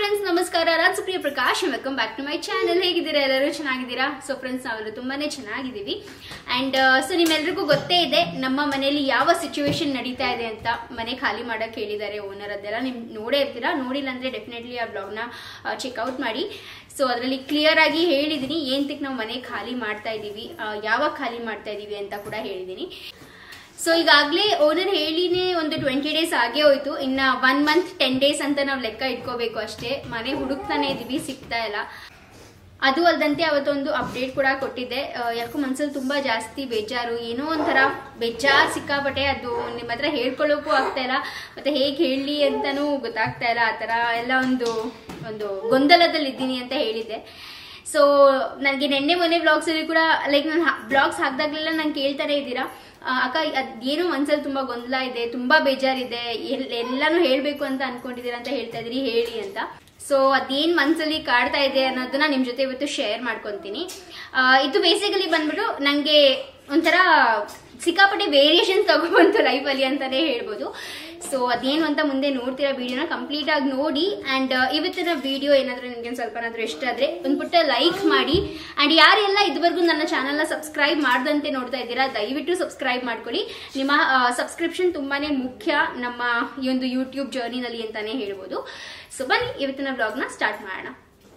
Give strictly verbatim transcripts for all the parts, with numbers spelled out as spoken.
Friends ನಮಸ್ಕಾರ ನಾನು Supriya Prakash welcome back to my channel ಹೇಗಿದ್ದೀರಾ ಎಲ್ಲರೂ ಚೆನ್ನಾಗಿದ್ದೀರಾ ಸೊ ಫ್ರೆಂಡ್ಸ್ ನಾವೆಲ್ಲರೂ ತುಂಬಾನೇ ಚೆನ್ನಾಗಿದ್ದೀವಿ ಅಂಡ್ ಸೊ ನಿಮ್ಮೆಲ್ಲರಿಗೂ ಗೊತ್ತೇ ಇದೆ ನಮ್ಮ ಮನೆಯಲ್ಲಿ ಯಾವ ಸಿಚುವೇಶನ್ ನಡೀತಾ ಇದೆ ಅಂತ ಮನೆ ಖಾಲಿ ಮಾಡಕ್ಕೆ ಹೇಳಿದ್ದಾರೆ ಓನರ್ ಅದೆಲ್ಲ ನಿಮ್ ನೋಡೇ ಇರ್ತೀರಾ ನೋಡಿಲ್ಲ ಅಂದ್ರೆ ಡೆಫಿನೆಟ್ಲಿ ಆ ಬ್ಲಾಗ್ ನ ಚೆಕ್ಔಟ್ ಮಾಡಿ ಸೊ ಅದರಲ್ಲಿ ಕ್ಲಿಯರ್ ಆಗಿ ಹೇಳಿದೀನಿ ಏಂತಕ್ಕೆ ನಾವು ಮನೆ ಖಾಲಿ ಮಾಡ್ತಾ ಇದೀವಿ ಯಾವಾಗ ಖಾಲಿ ಮಾಡ್ತಾ ಇದೀವಿ ಅಂತ ಕೂಡ ಹೇಳಿದೀನಿ ಸೊ ಈಗಾಗಲೇ ಓನರ್ ಹೇಳಿನೇ ಒಂದು ಟ್ವೆಂಟಿ ಡೇಸ್ ಆಗೇ ಹೋಯ್ತು ಇನ್ನ ಒನ್ ಮಂತ್ ಟೆನ್ ಡೇಸ್ ಅಂತ ನಾವು ಲೆಕ್ಕ ಇಟ್ಕೋಬೇಕು ಅಷ್ಟೇ ಮನೆ ಹುಡುಕ್ತಾನೆ ಇದೀವಿ ಸಿಗ್ತಾ ಇಲ್ಲ ಅದು ಅಲ್ಲದಂತೆ ಅವತ್ತೊಂದು ಅಪ್ಡೇಟ್ ಕೂಡ ಕೊಟ್ಟಿದ್ದೆ ಯಾಕೋ ಮನ್ಸಲ್ಲಿ ತುಂಬಾ ಜಾಸ್ತಿ ಬೇಜಾರು ಏನೋ ಒಂಥರ ಬೇಜಾರು ಸಿಕ್ಕಾಪಟ್ಟೆ ಅದು ನಿಮ್ಮ ಹತ್ರ ಹೇಳ್ಕೊಳ್ಳೋಕ್ಕೂ ಆಗ್ತಾ ಇಲ್ಲ ಮತ್ತೆ ಹೇಗೆ ಹೇಳಲಿ ಅಂತಾನೂ ಗೊತ್ತಾಗ್ತಾ ಇಲ್ಲ ಆ ತರ ಎಲ್ಲ ಒಂದು ಒಂದು ಗೊಂದಲದಲ್ಲಿ ಇದ್ದೀನಿ ಅಂತ ಹೇಳಿದ್ದೆ ಸೊ ನನಗೆ ನೆನ್ನೆ ಮೊನ್ನೆ ಬ್ಲಾಗ್ಸ್ ಅಲ್ಲಿ ಕೂಡ ಲೈಕ್ ನಾನು ಬ್ಲಾಗ್ಸ್ ಹಾಕ್ದಾಗ್ಲೆಲ್ಲ ನಂಗೆ ಕೇಳ್ತಾನೆ ಇದ್ದೀರಾ ಅಕ್ಕ ಅದೇನೋ ಮನ್ಸಲ್ಲಿ ತುಂಬಾ ಗೊಂದಲ ಇದೆ ತುಂಬಾ ಬೇಜಾರಿದೆ ಎಲ್ಲಾನು ಹೇಳ್ಬೇಕು ಅಂತ ಅನ್ಕೊಂಡಿದೀರಾ ಅಂತ ಹೇಳ್ತಾ ಇದ್ರಿ ಹೇಳಿ ಅಂತ ಸೊ ಅದೇನ್ ಮನ್ಸಲ್ಲಿ ಕಾಡ್ತಾ ಇದೆ ಅನ್ನೋದನ್ನ ನಿಮ್ ಜೊತೆ ಇವತ್ತು ಶೇರ್ ಮಾಡ್ಕೊಂತೀನಿ ಇದು ಬೇಸಿಕಲಿ ಬಂದ್ಬಿಟ್ಟು ನಂಗೆ ಒಂಥರ ಸಿಕ್ಕಾಪಟ್ಟೆ ವೇರಿಯೇಷನ್ಸ್ ತಗೊಂಡ್ಬಂತು ಲೈಫಲ್ಲಿ ಅಂತಾನೆ ಹೇಳ್ಬೋದು ಸೊ ಅದೇನು ಅಂತ ಮುಂದೆ ನೋಡ್ತೀರಾ ವಿಡಿಯೋನ ಕಂಪ್ಲೀಟ್ ಆಗಿ ನೋಡಿ ಅಂಡ್ ಇವತ್ತಿನ ವಿಡಿಯೋ ಏನಾದ್ರೂ ನಿಮ್ಗೆ ಸ್ವಲ್ಪನಾದ್ರೂ ಇಷ್ಟ ಆದ್ರೆ ಒಂದು ಪುಟ್ಟ ಲೈಕ್ ಮಾಡಿ ಅಂಡ್ ಯಾರೆಲ್ಲ ಇದುವರೆಗೂ ನನ್ನ ಚಾನಲ್ ನ ಸಬ್ಸ್ಕ್ರೈಬ್ ಮಾಡದಂತೆ ನೋಡ್ತಾ ಇದ್ದೀರಾ ದಯವಿಟ್ಟು ಸಬ್ಸ್ಕ್ರೈಬ್ ಮಾಡ್ಕೊಳ್ಳಿ ನಿಮ್ಮ ಸಬ್ಸ್ಕ್ರಿಪ್ಷನ್ ತುಂಬಾನೇ ಮುಖ್ಯ ನಮ್ಮ ಈ ಒಂದು ಯೂಟ್ಯೂಬ್ ಜರ್ನಿನಲ್ಲಿ ಅಂತಾನೆ ಹೇಳ್ಬೋದು ಸೊ ಬನ್ನಿ ಇವತ್ತಿನ ಬ್ಲಾಗ್ ನ ಸ್ಟಾರ್ಟ್ ಮಾಡೋಣ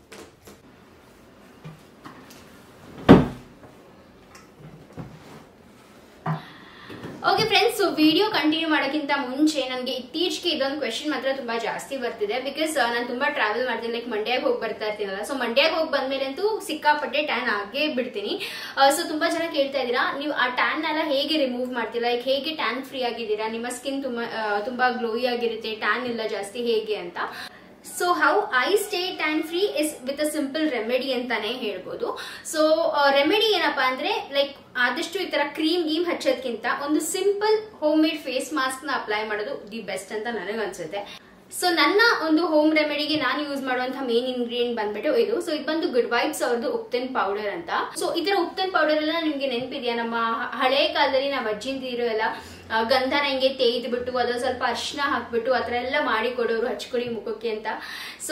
ಓಕೆ ಫ್ರೆಂಡ್ಸ್ ವಿಡಿಯೋ ಕಂಟಿನ್ಯೂ ಮಾಡೋಕ್ಕಿಂತ ಮುಂಚೆ ನನಗೆ ಇತ್ತೀಚೆಗೆ ಇದೊಂದು ಕ್ವೆಶನ್ ಮಾತ್ರ ತುಂಬಾ ಜಾಸ್ತಿ ಬರ್ತಿದೆ ಬಿಕಾಸ್ ನಾನು ತುಂಬಾ ಟ್ರಾವೆಲ್ ಮಾಡ್ತೀನಿ ಲೈಕ್ ಮಂಡ್ಯಾಗ ಹೋಗಿ ಬರ್ತಾ ಇರ್ತೀನಲ್ಲ ಸೊ ಮಂಡ್ಯಾಗ ಹೋಗಿ ಬಂದ್ಮೇಲೆ ಅಂತೂ ಸಿಕ್ಕಾಪಟ್ಟೆ ಟ್ಯಾನ್ ಆಗೇ ಬಿಡ್ತೀನಿ ಸೊ ತುಂಬಾ ಜನ ಕೇಳ್ತಾ ಇದ್ದೀರಾ ನೀವು ಆ ಟ್ಯಾನ್ ಎಲ್ಲ ಹೇಗೆ ರಿಮೂವ್ ಮಾಡ್ತೀರಾ ಲೈಕ್ ಹೇಗೆ ಟ್ಯಾನ್ ಫ್ರೀ ಆಗಿದ್ದೀರಾ ನಿಮ್ಮ ಸ್ಕಿನ್ ತುಂಬಾ ತುಂಬಾ ಗ್ಲೋಯಿ ಆಗಿರುತ್ತೆ ಟ್ಯಾನ್ ಇಲ್ಲ ಜಾಸ್ತಿ ಹೇಗೆ ಅಂತ so how I stay tan free is with a simple remedy ಅಂತಾನೆ ಹೇಳ್ಬೋದು ಸೊ ರೆಮಿಡಿ ಏನಪ್ಪಾ ಅಂದ್ರೆ ಲೈಕ್ ಆದಷ್ಟು ಈ ತರ ಕ್ರೀಮ್ ಗೀಮ್ ಹಚ್ಚೋದ್ಕಿಂತ ಒಂದು simple homemade face mask ನ ಅಪ್ಲೈ ಮಾಡೋದು ದಿ ಬೆಸ್ಟ್ ಅಂತ ನನಗೆ ಅನ್ಸುತ್ತೆ ಸೊ ನನ್ನ ಒಂದು ಹೋಮ್ ರೆಮಿಡಿಗೆ ನಾನು ಯೂಸ್ ಮಾಡುವಂತಹ ಮೇನ್ ಇಂಗ್ರೀಡಿಯಂಟ್ ಬಂದ್ಬಿಟ್ಟು ಇದು ಸೊ ಇದು ಬಂದು ಗುಡ್ ವೈಬ್ಸ್ ಅವ್ರದ್ದು ಉಪ್ತನ್ ಪೌಡರ್ ಅಂತ ಸೊ ಈ ತರ ಉಪ್ತನ್ ಪೌಡರ್ ಎಲ್ಲ ನಿಮ್ಗೆ ನೆನಪಿದೆಯಾ ನಮ್ಮ ಹಳೆ ಕಾಲದಲ್ಲಿ ನಾವು ಅಜ್ಜಿಂದಿರೋ ಎಲ್ಲ ಗಂಧನ ಹಿಂಗೆ ತೇಯ್ದು ಬಿಟ್ಟು ಅದು ಸ್ವಲ್ಪ ಅರ್ಶಿನ ಹಾಕ್ಬಿಟ್ಟು ಆತರ ಎಲ್ಲ ಮಾಡಿ ಕೊಡೋರು ಹಚ್ಕೊಡಿ ಮುಖಕ್ಕೆ ಅಂತ ಸೊ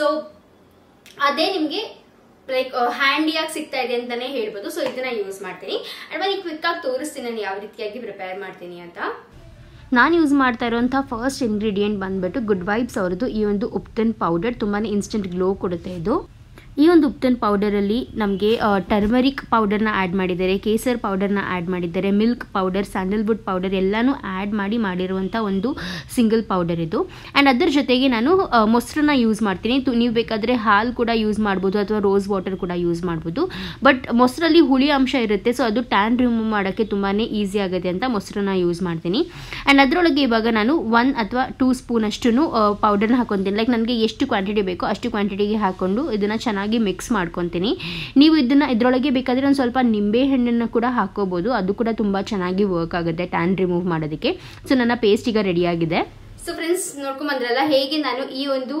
ಅದೇ ನಿಮ್ಗೆ ಲೈಕ್ ಹ್ಯಾಂಡಿಯಾಗಿ ಸಿಗ್ತಾ ಇದೆ ಅಂತಾನೆ ಹೇಳ್ಬೋದು ಸೊ ಇದನ್ನ ಯೂಸ್ ಮಾಡ್ತೀನಿ ಅಂಡ್ ಬನ್ನಿ ಕ್ವಿಕ್ ಆಗಿ ತೋರಿಸ್ತೀನಿ ನಾನು ಯಾವ ರೀತಿಯಾಗಿ ಪ್ರಿಪೇರ್ ಮಾಡ್ತೀನಿ ಅಂತ ನಾನು ಯೂಸ್ ಮಾಡ್ತಾ ಇರೋಂಥ ಫಸ್ಟ್ ಇಂಗ್ರೀಡಿಯೆಂಟ್ ಬಂದ್ಬಿಟ್ಟು ಗುಡ್ ವೈಬ್ಸ್ ಅವ್ರದ್ದು ಈ ಒಂದು ಉಪ್ತನ್ ಪೌಡರ್ ತುಂಬಾ ಇನ್ಸ್ಟೆಂಟ್ ಗ್ಲೋ ಕೊಡುತ್ತೆ ಇದು ಈ ಒಂದು ಉಪ್ತನ್ ಪೌಡರಲ್ಲಿ ನಮಗೆ ಟರ್ಮರಿಕ್ ಪೌಡರ್ನ ಆ್ಯಡ್ ಮಾಡಿದ್ದಾರೆ ಕೇಸರ್ ಪೌಡರ್ನ ಆ್ಯಡ್ ಮಾಡಿದ್ದಾರೆ ಮಿಲ್ಕ್ ಪೌಡರ್ ಸ್ಯಾಂಡಲ್ವುಡ್ ಪೌಡರ್ ಎಲ್ಲನೂ ಆ್ಯಡ್ ಮಾಡಿ ಮಾಡಿರುವಂಥ ಒಂದು ಸಿಂಗಲ್ ಪೌಡರ್ ಇದು ಆ್ಯಂಡ್ ಅದರ ಜೊತೆಗೆ ನಾನು ಮೊಸರನ್ನ ಯೂಸ್ ಮಾಡ್ತೀನಿ ನೀವು ಬೇಕಾದರೆ ಹಾಲು ಕೂಡ ಯೂಸ್ ಮಾಡ್ಬೋದು ಅಥವಾ ರೋಸ್ ವಾಟರ್ ಕೂಡ ಯೂಸ್ ಮಾಡ್ಬೋದು ಬಟ್ ಮೊಸರಲ್ಲಿ ಹುಳಿ ಅಂಶ ಇರುತ್ತೆ ಸೊ ಅದು ಟ್ಯಾನ್ ರಿಮೂವ್ ಮಾಡೋಕ್ಕೆ ತುಂಬಾ ಈಸಿ ಆಗುತ್ತೆ ಅಂತ ಮೊಸರನ್ನ ಯೂಸ್ ಮಾಡ್ತೀನಿ ಆ್ಯಂಡ್ ಅದರೊಳಗೆ ಇವಾಗ ನಾನು ಒನ್ ಅಥವಾ ಟೂ ಸ್ಪೂನ್ ಅಷ್ಟು ಪೌಡರ್ನ ಹಾಕೊತೀನಿ ಲೈಕ್ ನನಗೆ ಎಷ್ಟು ಕ್ವಾಂಟಿಟಿ ಬೇಕೋ ಅಷ್ಟು ಕ್ವಾಂಟಿಟಿಗೆ ಹಾಕೊಂಡು ಇದನ್ನು ಚೆನ್ನಾಗಿ ಮಿಕ್ಸ್ ಮಾಡ್ಕೊತೀನಿ ನೀವು ಇದನ್ನ ಇದರೊಳಗೆ ಬೇಕಾದ್ರೆ ಒಂದು ಸ್ವಲ್ಪ ನಿಂಬೆ ಹಣ್ಣನ್ನು ಕೂಡ ಹಾಕೋಬಹುದು ಅದು ಕೂಡ ತುಂಬಾ ಚೆನ್ನಾಗಿ ವರ್ಕ್ ಆಗುತ್ತೆ ಟ್ಯಾನ್ ರಿಮೂವ್ ಮಾಡೋದಕ್ಕೆ ಸೊ ನನ್ನ ಪೇಸ್ಟ್ ಈಗ ರೆಡಿ ಆಗಿದೆ ಸೊ ಫ್ರೆಂಡ್ಸ್ ನೋಡ್ಕೊಂಡ್ ಬಂದ್ರಲ್ಲ ಹೇಗೆ ನಾನು ಈ ಒಂದು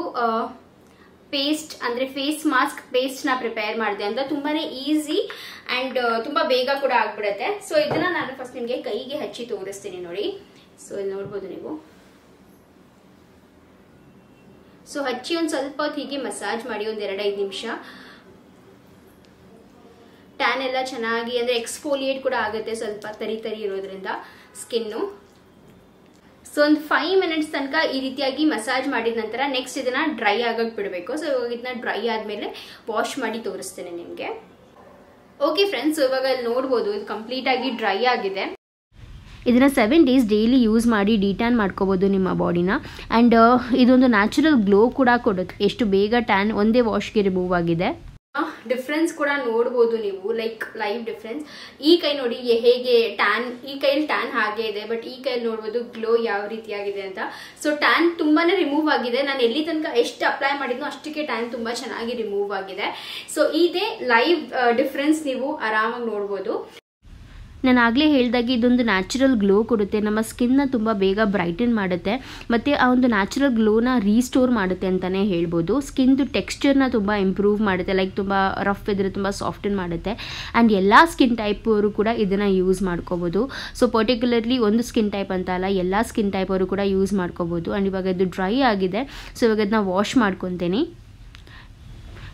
ಪೇಸ್ಟ್ ಅಂದ್ರೆ ಫೇಸ್ ಮಾಸ್ಕ್ ಪೇಸ್ಟ್ ನ ಪ್ರಿಪೇರ್ ಮಾಡಿದೆ ಅಂತ ತುಂಬಾನೇ ಈಸಿ ಅಂಡ್ ತುಂಬಾ ಬೇಗ ಕೂಡ ಆಗ್ಬಿಡುತ್ತೆ ಸೊ ಇದನ್ನ ನಾನು ಫಸ್ಟ್ ನಿಮ್ಗೆ ಕೈಗೆ ಹಚ್ಚಿ ತೋರಿಸ್ತೀನಿ ನೋಡಿ ಸೊ ಇಲ್ಲಿ ನೋಡ್ಬೋದು ನೀವು ಸೊ ಹಚ್ಚಿ ಒಂದು ಸ್ವಲ್ಪ ಹೊತ್ತು ಹೀಗೆ ಮಸಾಜ್ ಮಾಡಿ ಒಂದ್ ಎರಡೈದು ನಿಮಿಷ ಟ್ಯಾನ್ ಎಲ್ಲ ಚೆನ್ನಾಗಿ ಅಂದ್ರೆ ಎಕ್ಸ್ಫೋಲಿಯೇಟ್ ಕೂಡ ಆಗುತ್ತೆ ಸ್ವಲ್ಪ ತರಿ ತರಿ ಇರೋದ್ರಿಂದ ಸ್ಕಿನ್ನು ಸೊ ಒಂದು ಫೈವ್ ಮಿನಿಟ್ಸ್ ತನಕ ಈ ರೀತಿಯಾಗಿ ಮಸಾಜ್ ಮಾಡಿದ ನಂತರ ನೆಕ್ಸ್ಟ್ ಇದನ್ನ ಡ್ರೈ ಆಗಕ್ಕೆ ಬಿಡಬೇಕು ಸೊ ಇವಾಗ ಇದನ್ನ ಡ್ರೈ ಆದ್ಮೇಲೆ ವಾಶ್ ಮಾಡಿ ತೋರಿಸ್ತೇನೆ ನಿಮ್ಗೆ ಓಕೆ ಫ್ರೆಂಡ್ಸ್ ಇವಾಗ ಇಲ್ಲಿ ನೋಡ್ಬೋದು ಇದು ಕಂಪ್ಲೀಟ್ ಆಗಿ ಡ್ರೈ ಆಗಿದೆ ಇದನ್ನು ಸೆವೆನ್ ಡೇಸ್ ಡೈಲಿ ಯೂಸ್ ಮಾಡಿ ಡಿಟ್ಯಾನ್ ಮಾಡ್ಕೋಬೋದು ನಿಮ್ಮ ಬಾಡಿನ ಆ್ಯಂಡ್ ಇದೊಂದು ನ್ಯಾಚುರಲ್ ಗ್ಲೋ ಕೂಡ ಕೊಡುತ್ತೆ ಎಷ್ಟು ಬೇಗ ಟ್ಯಾನ್ ಒಂದೇ ವಾಶ್ಗೆ ರಿಮೂವ್ ಆಗಿದೆ ಡಿಫ್ರೆನ್ಸ್ ಕೂಡ ನೋಡ್ಬೋದು ನೀವು ಲೈಕ್ ಲೈವ್ ಡಿಫ್ರೆನ್ಸ್ ಈ ಕೈ ನೋಡಿ ಹೇಗೆ ಟ್ಯಾನ್ ಈ ಕೈಲಿ ಟ್ಯಾನ್ ಹಾಗೆ ಇದೆ ಬಟ್ ಈ ಕೈಲಿ ನೋಡ್ಬೋದು ಗ್ಲೋ ಯಾವ ರೀತಿಯಾಗಿದೆ ಅಂತ ಸೊ ಟ್ಯಾನ್ ತುಂಬಾನೇ ರಿಮೂವ್ ಆಗಿದೆ ನಾನು ಎಲ್ಲಿ ತನಕ ಎಷ್ಟು ಅಪ್ಲೈ ಮಾಡಿದ್ನೋ ಅಷ್ಟಕ್ಕೆ ಟ್ಯಾನ್ ತುಂಬಾ ಚೆನ್ನಾಗಿ ರಿಮೂವ್ ಆಗಿದೆ ಸೊ ಇದೇ ಲೈವ್ ಡಿಫ್ರೆನ್ಸ್ ನೀವು ಆರಾಮಾಗಿ ನೋಡ್ಬೋದು ನಾನು ಆಗಲೇ ಹೇಳಿದಾಗೆ ಇದೊಂದು ನ್ಯಾಚುರಲ್ ಗ್ಲೋ ಕೊಡುತ್ತೆ ನಮ್ಮ ಸ್ಕಿನ್ನ ತುಂಬ ಬೇಗ ಬ್ರೈಟನ್ ಮಾಡುತ್ತೆ ಮತ್ತು ಆ ಒಂದು ನ್ಯಾಚುರಲ್ ಗ್ಲೋನ ರೀಸ್ಟೋರ್ ಮಾಡುತ್ತೆ ಅಂತಲೇ ಹೇಳ್ಬೋದು ಸ್ಕಿನ್ದು ಟೆಕ್ಸ್ಚರ್ನ ತುಂಬ ಇಂಪ್ರೂವ್ ಮಾಡುತ್ತೆ ಲೈಕ್ ತುಂಬ ರಫ್ ಇದ್ದರೆ ತುಂಬ ಸಾಫ್ಟನ್ ಮಾಡುತ್ತೆ ಆ್ಯಂಡ್ ಎಲ್ಲ ಸ್ಕಿನ್ ಟೈಪ್ ಅವರು ಕೂಡ ಇದನ್ನು ಯೂಸ್ ಮಾಡ್ಕೋಬೋದು ಸೊ ಪರ್ಟಿಕ್ಯುಲರ್ಲಿ ಒಂದು ಸ್ಕಿನ್ ಟೈಪ್ ಅಂತ ಅಲ್ಲ ಎಲ್ಲ ಸ್ಕಿನ್ ಟೈಪ್ ಅವರು ಕೂಡ ಯೂಸ್ ಮಾಡ್ಕೋಬೋದು ಆ್ಯಂಡ್ ಇವಾಗ ಇದು ಡ್ರೈ ಆಗಿದೆ ಸೊ ಇವಾಗ ಇದನ್ನ ವಾಶ್ ಮಾಡ್ಕೊತೀನಿ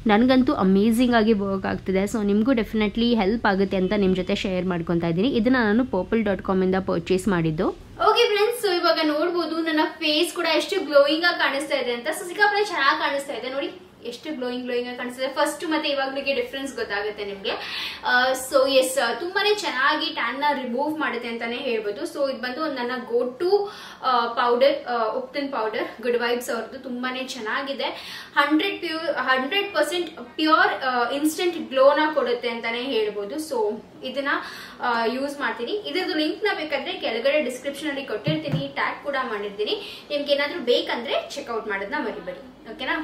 ನನಗಂತೂ ಅಮೇಝಿಂಗ್ ಆಗಿ ವರ್ಕ್ ಆಗ್ತಿದೆ. ಸೊ ನಿಮಗೂ ಡೆಫಿನೆಟ್ಲಿ ಹೆಲ್ಪ್ ಆಗುತ್ತೆ ಅಂತ ನಿಮ್ಮ ಜೊತೆ ಶೇರ್ ಮಾಡ್ಕೊತಾ ಇದ್ದೀನಿ. ಇದನ್ನು ನಾನು ಪರ್ಪಲ್ ಡಾಟ್ ಕಾಮಿಂದ ಪರ್ಚೇಸ್ ಮಾಡಿದ್ದು. ಓಕೆ ಫ್ರೆಂಡ್ಸ್, ಸೊ ಇವಾಗ ನೋಡ್ಬೋದು ನನ್ನ ಫೇಸ್ ಕೂಡ ಎಷ್ಟು ಗ್ಲೋಯಿಂಗ್ ಆಗಿ ಕಾಣಿಸ್ತಾ ಇದೆ ಅಂತ. ಸೊ ಸಿಕ್ಕಾಪಟ್ಟೆ ಚೆನ್ನಾಗಿ ಕಾಣಿಸ್ತಾ ಇದೆ ನೋಡಿ, ಎಷ್ಟು ಗ್ಲೋಯಿಂಗ್ ಗ್ಲೋಯಿಂಗ್ ಆಗಿ ಕಾಣಿಸ್ತಿದೆ. ಫಸ್ಟ್ ಮತ್ತೆ ಇವಾಗಲಿಗೆ ಡಿಫ್ರೆನ್ಸ್ ಗೊತ್ತಾಗುತ್ತೆ ನಿಮಗೆ. ಸೊ ಎಸ್, ತುಂಬಾನೇ ಚೆನ್ನಾಗಿ ಟ್ಯಾನ್ ನ ರಿಮೂವ್ ಮಾಡುತ್ತೆ ಅಂತಾನೆ ಹೇಳ್ಬೋದು. ಸೊ ಇದು ಬಂದು ನನ್ನ go to powder, ubtan powder, good vibes ಅವ್ರದ್ದು. ತುಂಬಾನೇ ಚೆನ್ನಾಗಿದೆ. Hundred pure hundred percent pure instant ಗ್ಲೋನ ಕೊಡುತ್ತೆ ಅಂತಾನೆ ಹೇಳ್ಬೋದು. ಸೊ ಇದನ್ನ ಯೂಸ್ ಮಾಡ್ತೀನಿ. ಇದ್ರದ್ದು ಲಿಂಕ್ ನ ಬೇಕಾದ್ರೆ ಕೆಳಗಡೆ ಡಿಸ್ಕ್ರಿಪ್ಷನ್ ಅಲ್ಲಿ ಕೊಟ್ಟಿರ್ತೀನಿ, ಟ್ಯಾಗ್ ಕೂಡ ಮಾಡಿರ್ತೀನಿ. ನಿಮ್ಗೆ ಏನಾದ್ರೂ ಬೇಕಂದ್ರೆ ಚೆಕ್ಔಟ್ ಮಾಡೋದನ್ನ ಮರಿಬೇಡಿ, ಓಕೆನಾ.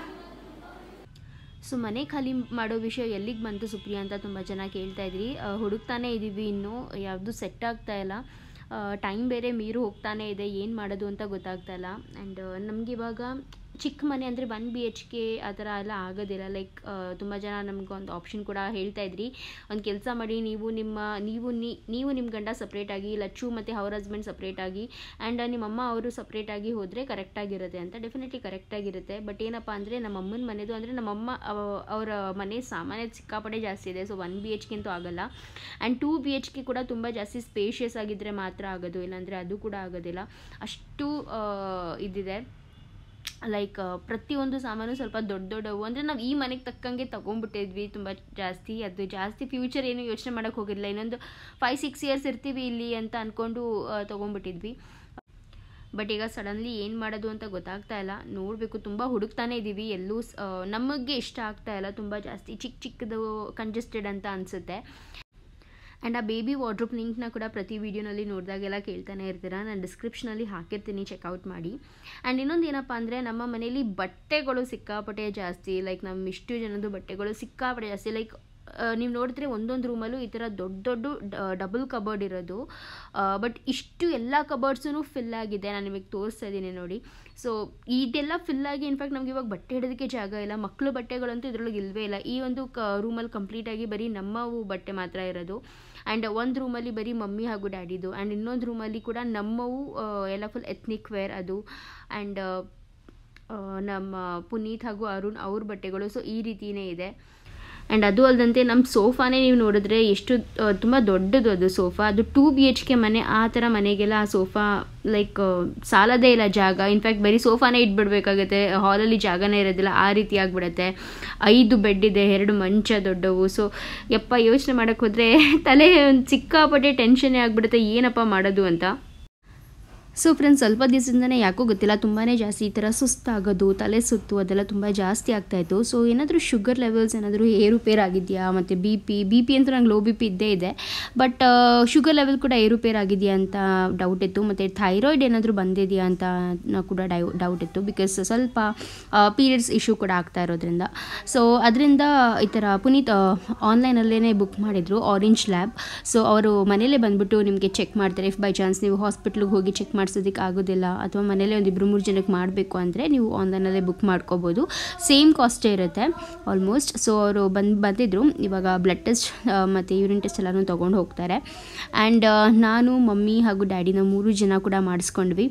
ಸೊ ಮನೆ ಖಾಲಿ ಮಾಡೋ ವಿಷಯ ಎಲ್ಲಿಗೆ ಬಂತು ಸುಪ್ರಿಯಾ ಅಂತ ತುಂಬ ಜನ ಕೇಳ್ತಾ ಇದ್ರಿ. ಹುಡುಕ್ತಾನೆ ಇದ್ದೀವಿ, ಇನ್ನೂ ಯಾವುದು ಸೆಟ್ ಆಗ್ತಾ ಇಲ್ಲ. ಟೈಮ್ ಬೇರೆ ಮೀರು ಹೋಗ್ತಾನೆ ಇದೆ, ಏನು ಮಾಡೋದು ಅಂತ ಗೊತ್ತಾಗ್ತಾ ಇಲ್ಲ. ಆ್ಯಂಡ್ ನಮಗೆ ಇವಾಗ ಚಿಕ್ಕ ಮನೆ ಅಂದರೆ ಒನ್ ಬಿ ಎಚ್ ಕೆ ಆ ಥರ ಎಲ್ಲ ಆಗೋದಿಲ್ಲ. ಲೈಕ್ ತುಂಬ ಜನ ನಮ್ಗೆ ಒಂದು ಆಪ್ಷನ್ ಕೂಡ ಹೇಳ್ತಾ ಇದ್ರಿ, ಒಂದು ಕೆಲಸ ಮಾಡಿ, ನೀವು ನಿಮ್ಮ ನೀವು ನೀವು ನಿಮ್ಮ ಗಂಡ ಸಪ್ರೇಟಾಗಿ, ಲಚ್ಚು ಮತ್ತು ಅವ್ರ ಹಸ್ಬೆಂಡ್ ಸಪ್ರೇಟಾಗಿ, ಆ್ಯಂಡ್ ನಿಮ್ಮಮ್ಮ ಅವರು ಸಪ್ರೇಟಾಗಿ ಹೋದರೆ ಕರೆಕ್ಟಾಗಿರುತ್ತೆ ಅಂತ. ಡೆಫಿನೆಟ್ಲಿ ಕರೆಕ್ಟಾಗಿರುತ್ತೆ. ಬಟ್ ಏನಪ್ಪ ಅಂದರೆ ನಮ್ಮ ಅಮ್ಮನ ಮನೆದು ಅಂದರೆ ನಮ್ಮಮ್ಮ ಅವರ ಮನೆ ಸಾಮಾನ್ಯ ಸಿಕ್ಕಾಪಟ್ಟೆ ಜಾಸ್ತಿ ಇದೆ. So one B H K ಅಂತೂ ಆಗೋಲ್ಲ. And two B H K ಕೂಡ ತುಂಬ ಜಾಸ್ತಿ ಸ್ಪೇಷಿಯಸ್ ಆಗಿದ್ದರೆ ಮಾತ್ರ ಆಗೋದು, ಇಲ್ಲಾಂದರೆ ಅದು ಕೂಡ ಆಗೋದಿಲ್ಲ. ಅಷ್ಟು ಇದಿದೆ. ಲೈಕ್ ಪ್ರತಿಯೊಂದು ಸಾಮಾನು ಸ್ವಲ್ಪ ದೊಡ್ಡ ದೊಡ್ಡವು ಅಂದರೆ ನಾವು ಈ ಮನೆಗೆ ತಕ್ಕಂಗೆ ತೊಗೊಂಡ್ಬಿಟ್ಟಿದ್ವಿ ತುಂಬ ಜಾಸ್ತಿ. ಅದು ಜಾಸ್ತಿ ಫ್ಯೂಚರ್ ಏನು ಯೋಚನೆ ಮಾಡೋಕ್ಕೆ ಹೋಗಿರಲಿಲ್ಲ. ಇನ್ನೊಂದು ಫೈವ್ ಸಿಕ್ಸ್ ಇಯರ್ಸ್ ಇರ್ತೀವಿ ಇಲ್ಲಿ ಅಂತ ಅಂದ್ಕೊಂಡು ತೊಗೊಂಡ್ಬಿಟ್ಟಿದ್ವಿ. ಬಟ್ ಈಗ ಸಡನ್ಲಿ ಏನು ಮಾಡೋದು ಅಂತ ಗೊತ್ತಾಗ್ತಾ ಇಲ್ಲ. ನೋಡಬೇಕು, ತುಂಬ ಹುಡುಕ್ತಾನೆ ಇದ್ದೀವಿ, ಎಲ್ಲೂ ನಮಗೆ ಇಷ್ಟ ಆಗ್ತಾ ಇಲ್ಲ. ತುಂಬ ಜಾಸ್ತಿ ಚಿಕ್ಕ ಚಿಕ್ಕದು ಕಂಜೆಸ್ಟೆಡ್ ಅಂತ ಅನಿಸುತ್ತೆ. ಆ್ಯಂಡ್ ಆ ಬೇಬಿ ವಾರ್ಡ್ರೋಬ್ ಲಿಂಕ್ನ ಕೂಡ ಪ್ರತಿ ವೀಡಿಯೋನಲ್ಲಿ ನೋಡಿದಾಗೆಲ್ಲ ಕೇಳ್ತಾನೆ ಇರ್ತೀರ. ನಾನು ಡಿಸ್ಕ್ರಿಪ್ಷನಲ್ಲಿ ಹಾಕಿರ್ತೀನಿ, ಚೆಕ್ಔಟ್ ಮಾಡಿ. ಆ್ಯಂಡ್ ಇನ್ನೊಂದು ಏನಪ್ಪ ಅಂದರೆ ನಮ್ಮ ಮನೇಲಿ ಬಟ್ಟೆಗಳು ಸಿಕ್ಕಾಪಟ್ಟೆ ಜಾಸ್ತಿ. ಲೈಕ್ ನಮ್ಮ ಇಷ್ಟು ಜನದ್ದು ಬಟ್ಟೆಗಳು ಸಿಕ್ಕಾಪಟ್ಟೆ ಜಾಸ್ತಿ. ಲೈಕ್ ನೀವು ನೋಡಿದ್ರೆ ಒಂದೊಂದು ರೂಮಲ್ಲೂ ಈ ಥರ ದೊಡ್ಡ ದೊಡ್ಡ ಡಬಲ್ ಕಬೋರ್ಡ್ ಇರೋದು. ಬಟ್ ಇಷ್ಟು ಎಲ್ಲ ಕಬೋರ್ಡ್ಸೂ ಫಿಲ್ ಆಗಿದೆ. ನಾನು ನಿಮಗೆ ತೋರಿಸ್ತಾ ಇದ್ದೀನಿ ನೋಡಿ. ಸೊ ಇದೆಲ್ಲ ಫಿಲ್ಲಾಗಿ ಇನ್ಫ್ಯಾಕ್ಟ್ ನಮ್ಗೆ ಇವಾಗ ಬಟ್ಟೆ ಹಿಡೋದಕ್ಕೆ ಜಾಗ ಇಲ್ಲ. ಮಕ್ಕಳು ಬಟ್ಟೆಗಳಂತೂ ಇದರೊಳಗೆ ಇಲ್ಲವೇ ಇಲ್ಲ. ಈ ಒಂದು ಕ ರೂಮಲ್ಲಿ ಕಂಪ್ಲೀಟಾಗಿ ಬರೀ ನಮ್ಮವು ಬಟ್ಟೆ ಮಾತ್ರ ಇರೋದು. ಆ್ಯಂಡ್ ಒಂದು ರೂಮಲ್ಲಿ ಬರೀ ಮಮ್ಮಿ ಹಾಗೂ ಡ್ಯಾಡಿದು, ಆ್ಯಂಡ್ ಇನ್ನೊಂದು ರೂಮಲ್ಲಿ ಕೂಡ ನಮ್ಮವು ಎಲ್ಲ ಫುಲ್ ಎತ್ನಿಕ್ ವೇರ್ ಅದು. ಆ್ಯಂಡ್ ನಮ್ಮ ಪುನೀತ್ ಹಾಗೂ ಅರುಣ್ ಅವ್ರ ಬಟ್ಟೆಗಳು. ಸೊ ಈ ರೀತಿಯೇ ಇದೆ. ಆ್ಯಂಡ್ ಅದು ಅಲ್ಲದಂತೆ ನಮ್ಮ ಸೋಫಾನೇ ನೀವು ನೋಡಿದ್ರೆ ಎಷ್ಟು ತುಂಬ ದೊಡ್ಡದು ಅದು ಸೋಫಾ. ಅದು ಟೂ ಬಿ ಎಚ್ ಕೆ ಮನೆ, ಆ ಥರ ಮನೆಗೆಲ್ಲ ಆ ಸೋಫಾ ಲೈಕ್ ಸಾಲದೇ ಇಲ್ಲ ಜಾಗ. ಇನ್ಫ್ಯಾಕ್ಟ್ ಬರೀ ಸೋಫಾನೇ ಇಟ್ಬಿಡ್ಬೇಕಾಗುತ್ತೆ, ಹಾಲಲ್ಲಿ ಜಾಗನೇ ಇರೋದಿಲ್ಲ, ಆ ರೀತಿ ಆಗಿಬಿಡುತ್ತೆ. ಐದು ಬೆಡ್ ಇದೆ, ಎರಡು ಮಂಚ ದೊಡ್ಡವು. ಸೊ ಯಪ್ಪ, ಯೋಚನೆ ಮಾಡೋಕ್ಕೆ ಹೋದರೆ ತಲೆ ಒಂದು ಸಿಕ್ಕಾಪಟ್ಟೆ ಟೆನ್ಷನ್ನೇ ಆಗಿಬಿಡುತ್ತೆ, ಏನಪ್ಪ ಮಾಡೋದು ಅಂತ. ಸೊ ಫ್ರೆಂಡ್ಸ್, ಸ್ವಲ್ಪ ದಿವಸದಿಂದನೇ ಯಾಕೋ ಗೊತ್ತಿಲ್ಲ ತುಂಬಾ ಜಾಸ್ತಿ ಈ ಥರ ಸುಸ್ತಾಗೋದು, ತಲೆ ಸುತ್ತು ಅದೆಲ್ಲ ತುಂಬ ಜಾಸ್ತಿ ಆಗ್ತಾಯಿತ್ತು. ಸೊ ಏನಾದರೂ ಶುಗರ್ ಲೆವೆಲ್ಸ್ ಏನಾದರೂ ಏರುಪೇರು ಆಗಿದೆಯಾ, ಮತ್ತು ಬಿ ಪಿ ಬಿ ಪಿ ಅಂತೂ ನಂಗೆ ಲೋ ಬಿ ಪಿ ಇದ್ದೇ ಇದೆ. ಬಟ್ ಶುಗರ್ ಲೆವೆಲ್ ಕೂಡ ಏರುಪೇರು ಆಗಿದೆಯಾ ಅಂತ ಡೌಟ್ ಇತ್ತು. ಮತ್ತು ಥೈರಾಯ್ಡ್ ಏನಾದರೂ ಬಂದಿದೆಯಾ ಅಂತ ಕೂಡ ಡೈ ಡೌಟ್ ಇತ್ತು. ಬಿಕಾಸ್ ಸ್ವಲ್ಪ ಪೀರಿಯಡ್ಸ್ ಇಶ್ಯೂ ಕೂಡ ಆಗ್ತಾ ಇರೋದ್ರಿಂದ. ಸೊ ಅದರಿಂದ ಈ ಥರ ಪುನೀತ್ ಆನ್ಲೈನಲ್ಲೇ ಬುಕ್ ಮಾಡಿದರು, ಆರೆಂಜ್ ಲ್ಯಾಬ್. ಸೊ ಅವರು ಮನೇಲೇ ಬಂದುಬಿಟ್ಟು ನಿಮಗೆ ಚೆಕ್ ಮಾಡ್ತಾರೆ. ಇಫ್ ಬೈ ಚಾನ್ಸ್ ನೀವು ಹಾಸ್ಪಿಟ್ಲಿಗೆ ಹೋಗಿ ಚೆಕ್ ಮಾಡಿಸೋದಕ್ಕೆ ಆಗೋದಿಲ್ಲ, ಅಥವಾ ಮನೇಲೆ ಒಂದು ಇಬ್ಬರು ಮೂರು ಜನಕ್ಕೆ ಮಾಡಬೇಕು ಅಂದರೆ ನೀವು ಆನ್ಲೈನಲ್ಲೇ ಬುಕ್ ಮಾಡ್ಕೋಬೋದು. ಸೇಮ್ ಕಾಸ್ಟೇ ಇರುತ್ತೆ ಆಲ್ಮೋಸ್ಟ್. ಸೊ ಅವರು ಬಂದು ಬಂದಿದ್ದರು. ಇವಾಗ ಬ್ಲಡ್ ಟೆಸ್ಟ್ ಮತ್ತು ಯೂರಿನ್ ಟೆಸ್ಟ್ ಎಲ್ಲನೂ ತೊಗೊಂಡು ಹೋಗ್ತಾರೆ. ಆ್ಯಂಡ್ ನಾನು, ಮಮ್ಮಿ ಹಾಗೂ ಡ್ಯಾಡಿನ ಮೂರು ಜನ ಕೂಡ ಮಾಡಿಸ್ಕೊಂಡ್ವಿ.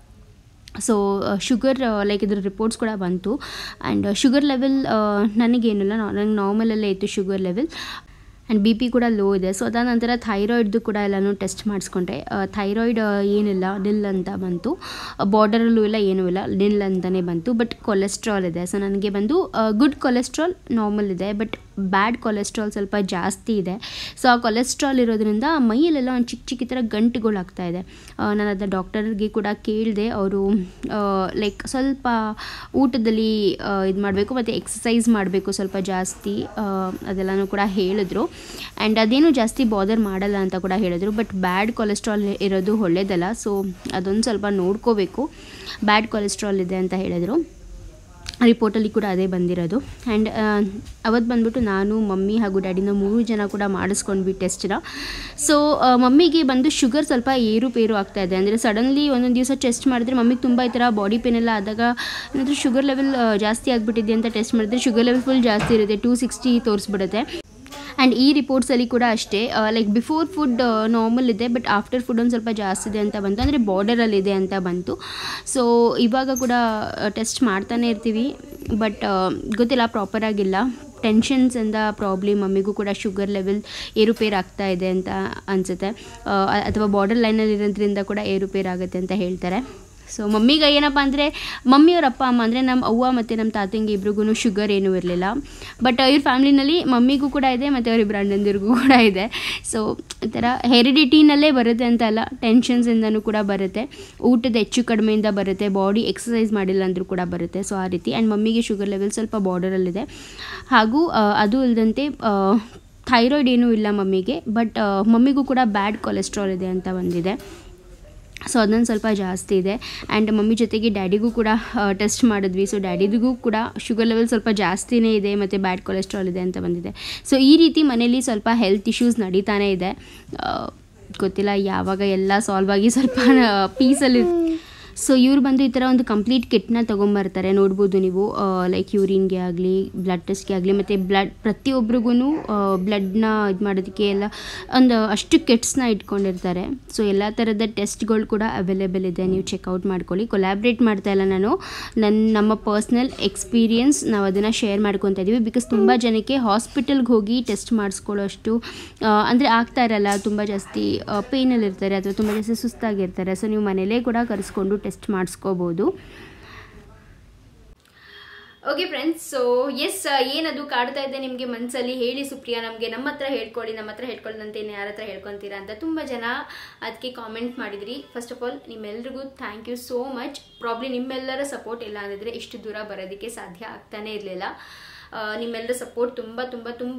ಸೊ ಶುಗರ್ ಲೈಕ್ ಇದ್ರ ರಿಪೋರ್ಟ್ಸ್ ಕೂಡ ಬಂತು. ಆ್ಯಂಡ್ ಶುಗರ್ ಲೆವೆಲ್ ನನಗೇನಿಲ್ಲ, ನನಗೆ ನಾರ್ಮಲಲ್ಲೇ ಇತ್ತು sugar level. And B P ಕೂಡ ಲೋ ಇದೆ. ಸೊ ಅದಾದ ನಂತರ ಥೈರಾಯ್ಡ್ದು ಕೂಡ ಎಲ್ಲನೂ ಟೆಸ್ಟ್ ಮಾಡಿಸ್ಕೊಂಡೆ. ಥೈರಾಯ್ಡ್ ಏನಿಲ್ಲ, ನಿಲ್ ಅಂತ ಬಂತು. ಬಾರ್ಡರಲ್ಲೂ ಇಲ್ಲ, ಏನೂ ಇಲ್ಲ, ನಿಲ್ ಅಂತಲೇ ಬಂತು. ಬಟ್ ಕೊಲೆಸ್ಟ್ರಾಲ್ ಇದೆ. ಸೊ ನನಗೆ ಬಂದು ಗುಡ್ ಕೊಲೆಸ್ಟ್ರಾಲ್ ನಾರ್ಮಲ್ ಇದೆ, ಬಟ್ ಬ್ಯಾಡ್ ಕೊಲೆಸ್ಟ್ರಾಲ್ ಸ್ವಲ್ಪ ಜಾಸ್ತಿ ಇದೆ. ಸೊ ಆ ಕೊಲೆಸ್ಟ್ರಾಲ್ ಇರೋದ್ರಿಂದ ಮೈಯಲ್ಲೆಲ್ಲ ಒಂದು ಚಿಕ್ಕ ಚಿಕ್ಕ ಥರ ಗಂಟುಗಳಾಗ್ತಾ ಇದೆ. ನಾನು ಅದನ್ನ ಡಾಕ್ಟರ್ಗೆ ಕೂಡ ಕೇಳಿದೆ. ಅವರು ಲೈಕ್ ಸ್ವಲ್ಪ ಊಟದಲ್ಲಿ ಇದು ಮಾಡಬೇಕು ಮತ್ತು ಎಕ್ಸಸೈಸ್ ಮಾಡಬೇಕು ಸ್ವಲ್ಪ ಜಾಸ್ತಿ, ಅದೆಲ್ಲನೂ ಕೂಡ ಹೇಳಿದ್ರು. ಆ್ಯಂಡ್ ಅದೇನು ಜಾಸ್ತಿ ಬಾದರ್ ಮಾಡಲ್ಲ ಅಂತ ಕೂಡ ಹೇಳಿದ್ರು. ಬಟ್ ಬ್ಯಾಡ್ ಕೊಲೆಸ್ಟ್ರಾಲ್ ಇರೋದು ಒಳ್ಳೆಯದಲ್ಲ. ಸೊ ಅದೊಂದು ಸ್ವಲ್ಪ ನೋಡ್ಕೋಬೇಕು. ಬ್ಯಾಡ್ ಕೊಲೆಸ್ಟ್ರಾಲ್ ಇದೆ ಅಂತ ಹೇಳಿದರು. ರಿಪೋರ್ಟಲ್ಲಿ ಕೂಡ ಅದೇ ಬಂದಿರೋದು. ಆ್ಯಂಡ್ ಅವತ್ತು ಬಂದುಬಿಟ್ಟು ನಾನು, ಮಮ್ಮಿ ಹಾಗೂ ಡ್ಯಾಡಿನ ಮೂರು ಜನ ಕೂಡ ಮಾಡಿಸ್ಕೊಂಡ್ವಿ ಟೆಸ್ಟನ್ನ. ಸೊ ಮಮ್ಮಿಗೆ ಬಂದು ಶುಗರ್ ಸ್ವಲ್ಪ ಏರುಪೇರು ಆಗ್ತಾಯಿದೆ. ಅಂದರೆ ಸಡನ್ಲಿ ಒಂದೊಂದು ದಿವಸ ಟೆಸ್ಟ್ ಮಾಡಿದ್ರೆ ಮಮ್ಮಿಗೆ ತುಂಬ ಈ ಥರ ಬಾಡಿ ಪೇನ್ ಎಲ್ಲ ಆದಾಗ ಏನಾದರೂ ಶುಗರ್ ಲೆವೆಲ್ ಜಾಸ್ತಿ ಆಗಿಬಿಟ್ಟಿದೆ ಅಂತ ಟೆಸ್ಟ್ ಮಾಡಿದ್ರೆ ಶುಗರ್ ಲೆವೆಲ್ ಫುಲ್ ಜಾಸ್ತಿ ಇರುತ್ತೆ, ಟೂ ಸಿಕ್ಸ್ಟಿ ತೋರಿಸ್ಬಿಡುತ್ತೆ. ಆ್ಯಂಡ್ ಈ ರಿಪೋರ್ಟ್ಸಲ್ಲಿ ಕೂಡ ಅಷ್ಟೇ, ಲೈಕ್ ಬಿಫೋರ್ ಫುಡ್ ನಾರ್ಮಲ್ ಇದೆ, ಬಟ್ ಆಫ್ಟರ್ ಫುಡ್ ಒಂದು ಸ್ವಲ್ಪ ಜಾಸ್ತಿ ಇದೆ ಅಂತ ಬಂತು, ಅಂದರೆ ಬಾರ್ಡರಲ್ಲಿದೆ ಅಂತ ಬಂತು. ಸೊ ಇವಾಗ ಕೂಡ ಟೆಸ್ಟ್ ಮಾಡ್ತಾನೆ ಇರ್ತೀವಿ, ಬಟ್ ಗೊತ್ತಿಲ್ಲ ಪ್ರಾಪರಾಗಿಲ್ಲ. ಟೆನ್ಷನ್ಸಿಂದ ಪ್ರಾಬ್ಲಮ್ ಮಮ್ಮಿಗೂ ಕೂಡ ಶುಗರ್ ಲೆವೆಲ್ ಏರುಪೇರು ಆಗ್ತಾ ಇದೆ ಅಂತ ಅನಿಸುತ್ತೆ, ಅಥವಾ ಬಾರ್ಡರ್ ಲೈನಲ್ಲಿ ಇರೋದ್ರಿಂದ ಕೂಡ ಏರುಪೇರು ಆಗುತ್ತೆ ಅಂತ ಹೇಳ್ತಾರೆ. ಸೊ ಮಮ್ಮಿಗೆ ಏನಪ್ಪ ಅಂದರೆ ಮಮ್ಮಿಯವ್ರ ಅಪ್ಪ ಅಮ್ಮ ಅಂದರೆ ನಮ್ಮ ಅವ್ವ ಮತ್ತು ನಮ್ಮ ತಾತಂಗೆ ಇಬ್ರಿಗೂ ಶುಗರ್ ಏನೂ ಇರಲಿಲ್ಲ. ಬಟ್ ಇವ್ರ ಫ್ಯಾಮ್ಲಿನಲ್ಲಿ ಮಮ್ಮಿಗೂ ಕೂಡ ಇದೆ ಮತ್ತು ಅವ್ರಿಬ್ಬರು ಅಣ್ಣಂದಿರಿಗೂ ಕೂಡ ಇದೆ. ಸೊ ಈ ಥರ ಹೆರಿಡಿಟಿನಲ್ಲೇ ಬರುತ್ತೆ ಅಂತ ಅಲ್ಲ, ಟೆನ್ಷನ್ಸಿಂದನೂ ಕೂಡ ಬರುತ್ತೆ, ಊಟದ ಹೆಚ್ಚು ಕಡಿಮೆಯಿಂದ ಬರುತ್ತೆ, ಬಾಡಿ ಎಕ್ಸಸೈಸ್ ಮಾಡಿಲ್ಲ ಅಂದರೂ ಕೂಡ ಬರುತ್ತೆ. ಸೊ ಆ ರೀತಿ. ಆ್ಯಂಡ್ ಮಮ್ಮಿಗೆ ಶುಗರ್ ಲೆವೆಲ್ ಸ್ವಲ್ಪ ಬಾರ್ಡರಲ್ಲಿದೆ. ಹಾಗೂ ಅದು ಇಲ್ಲದಂತೆ ಥೈರಾಯ್ಡ್ ಏನೂ ಇಲ್ಲ ಮಮ್ಮಿಗೆ, ಬಟ್ ಮಮ್ಮಿಗೂ ಕೂಡ ಬ್ಯಾಡ್ ಕೊಲೆಸ್ಟ್ರಾಲ್ ಇದೆ ಅಂತ ಬಂದಿದೆ. ಸೊ ಅದೊಂದು ಸ್ವಲ್ಪ ಜಾಸ್ತಿ ಇದೆ. ಆ್ಯಂಡ್ ಮಮ್ಮಿ ಜೊತೆಗೆ ಡ್ಯಾಡಿಗೂ ಕೂಡ ಟೆಸ್ಟ್ ಮಾಡಿದ್ವಿ. ಸೊ ಡ್ಯಾಡಿಗೂ ಕೂಡ ಶುಗರ್ ಲೆವೆಲ್ ಸ್ವಲ್ಪ ಜಾಸ್ತಿನೇ ಇದೆ ಮತ್ತು ಬ್ಯಾಡ್ ಕೊಲೆಸ್ಟ್ರಾಲ್ ಇದೆ ಅಂತ ಬಂದಿದೆ. ಸೊ ಈ ರೀತಿ ಮನೇಲಿ ಸ್ವಲ್ಪ ಹೆಲ್ತ್ ಇಶ್ಯೂಸ್ ನಡೀತಾನೇ ಇದೆ. ಗೊತ್ತಿಲ್ಲ ಯಾವಾಗ ಎಲ್ಲ ಸಾಲ್ವ್ ಆಗಿ ಸ್ವಲ್ಪ ಪೀಸಲ್ಲಿ. ಸೊ ಇವ್ರು ಬಂದು ಈ ಥರ ಒಂದು ಕಂಪ್ಲೀಟ್ ಕಿಟ್ನ ತೊಗೊಂಬರ್ತಾರೆ, ನೋಡ್ಬೋದು ನೀವು. ಲೈಕ್ ಯೂರಿನ್ಗೆ ಆಗಲಿ, ಬ್ಲಡ್ ಟೆಸ್ಟ್ಗೆ ಆಗಲಿ, ಮತ್ತು ಬ್ಲಡ್ ಪ್ರತಿಯೊಬ್ರಿಗೂ ಬ್ಲಡ್ನ ಇದು ಮಾಡೋದಕ್ಕೆ ಎಲ್ಲ ಒಂದು ಅಷ್ಟು ಕಿಟ್ಸ್ನ ಇಟ್ಕೊಂಡಿರ್ತಾರೆ. ಸೊ ಎಲ್ಲ ಥರದ ಟೆಸ್ಟ್ಗಳು ಕೂಡ ಅವೈಲೇಬಲ್ ಇದೆ, ನೀವು ಚೆಕ್ಔಟ್ ಮಾಡ್ಕೊಳ್ಳಿ. ಕೊಲ್ಯಾಬ್ರೇಟ್ ಮಾಡ್ತಾಯಿಲ್ಲ ನಾನು, ನನ್ನ ನಮ್ಮ ಪರ್ಸ್ನಲ್ ಎಕ್ಸ್ಪೀರಿಯನ್ಸ್ ನಾವು ಅದನ್ನು ಶೇರ್ ಮಾಡ್ಕೊತಾ ಇದ್ದೀವಿ. ಬಿಕಾಸ್ ತುಂಬ ಜನಕ್ಕೆ ಹಾಸ್ಪಿಟಲ್ಗೆ ಹೋಗಿ ಟೆಸ್ಟ್ ಮಾಡಿಸ್ಕೊಳ್ಳೋಷ್ಟು ಅಂದರೆ ಆಗ್ತಾ ಇರಲ್ಲ, ತುಂಬ ಜಾಸ್ತಿ ಪೇಯ್ನಲ್ಲಿರ್ತಾರೆ ಅಥವಾ ತುಂಬ ಜಾಸ್ತಿ ಸುಸ್ತಾಗಿರ್ತಾರೆ. ಸೊ ನೀವು ಮನೇಲೇ ಕೂಡ ಕರೆಸ್ಕೊಂಡು ಟೆಸ್ಟ್ ಮಾಡಿಸ್ಕೋಬೋದು. ಓಕೆ ಫ್ರೆಂಡ್ಸ್, ಸೊ ಎಸ್, ಏನದು ಕಾಡ್ತಾ ಇದೆ ನಿಮಗೆ ಮನಸ್ಸಲ್ಲಿ ಹೇಳಿ ಸುಪ್ರಿಯಾ, ನಮಗೆ ನಮ್ಮ ಹತ್ರ ಹೇಳ್ಕೊಳ್ಳಿ, ನಮ್ಮ ಹತ್ರ ಹೇಳ್ಕೊಳ್ಳಿ ಅಂತ ಏನು ಯಾರ ಹತ್ರ ಹೇಳ್ಕೊತೀರಾ ಅಂತ ತುಂಬ ಜನ ಅದಕ್ಕೆ ಕಾಮೆಂಟ್ ಮಾಡಿದ್ರಿ. ಫಸ್ಟ್ ಆಫ್ ಆಲ್ ನಿಮ್ಮೆಲ್ರಿಗೂ thank you so much. Probably ನಿಮ್ಮೆಲ್ಲರ ಸಪೋರ್ಟ್ ಇಲ್ಲ ಅಂದಿದ್ರೆ ಇಷ್ಟು ದೂರ ಬರೋದಕ್ಕೆ ಸಾಧ್ಯ ಆಗ್ತಾನೆ ಇರಲಿಲ್ಲ. ನಿಮ್ಮೆಲ್ಲರ ಸಪೋರ್ಟ್ ತುಂಬ ತುಂಬ ತುಂಬ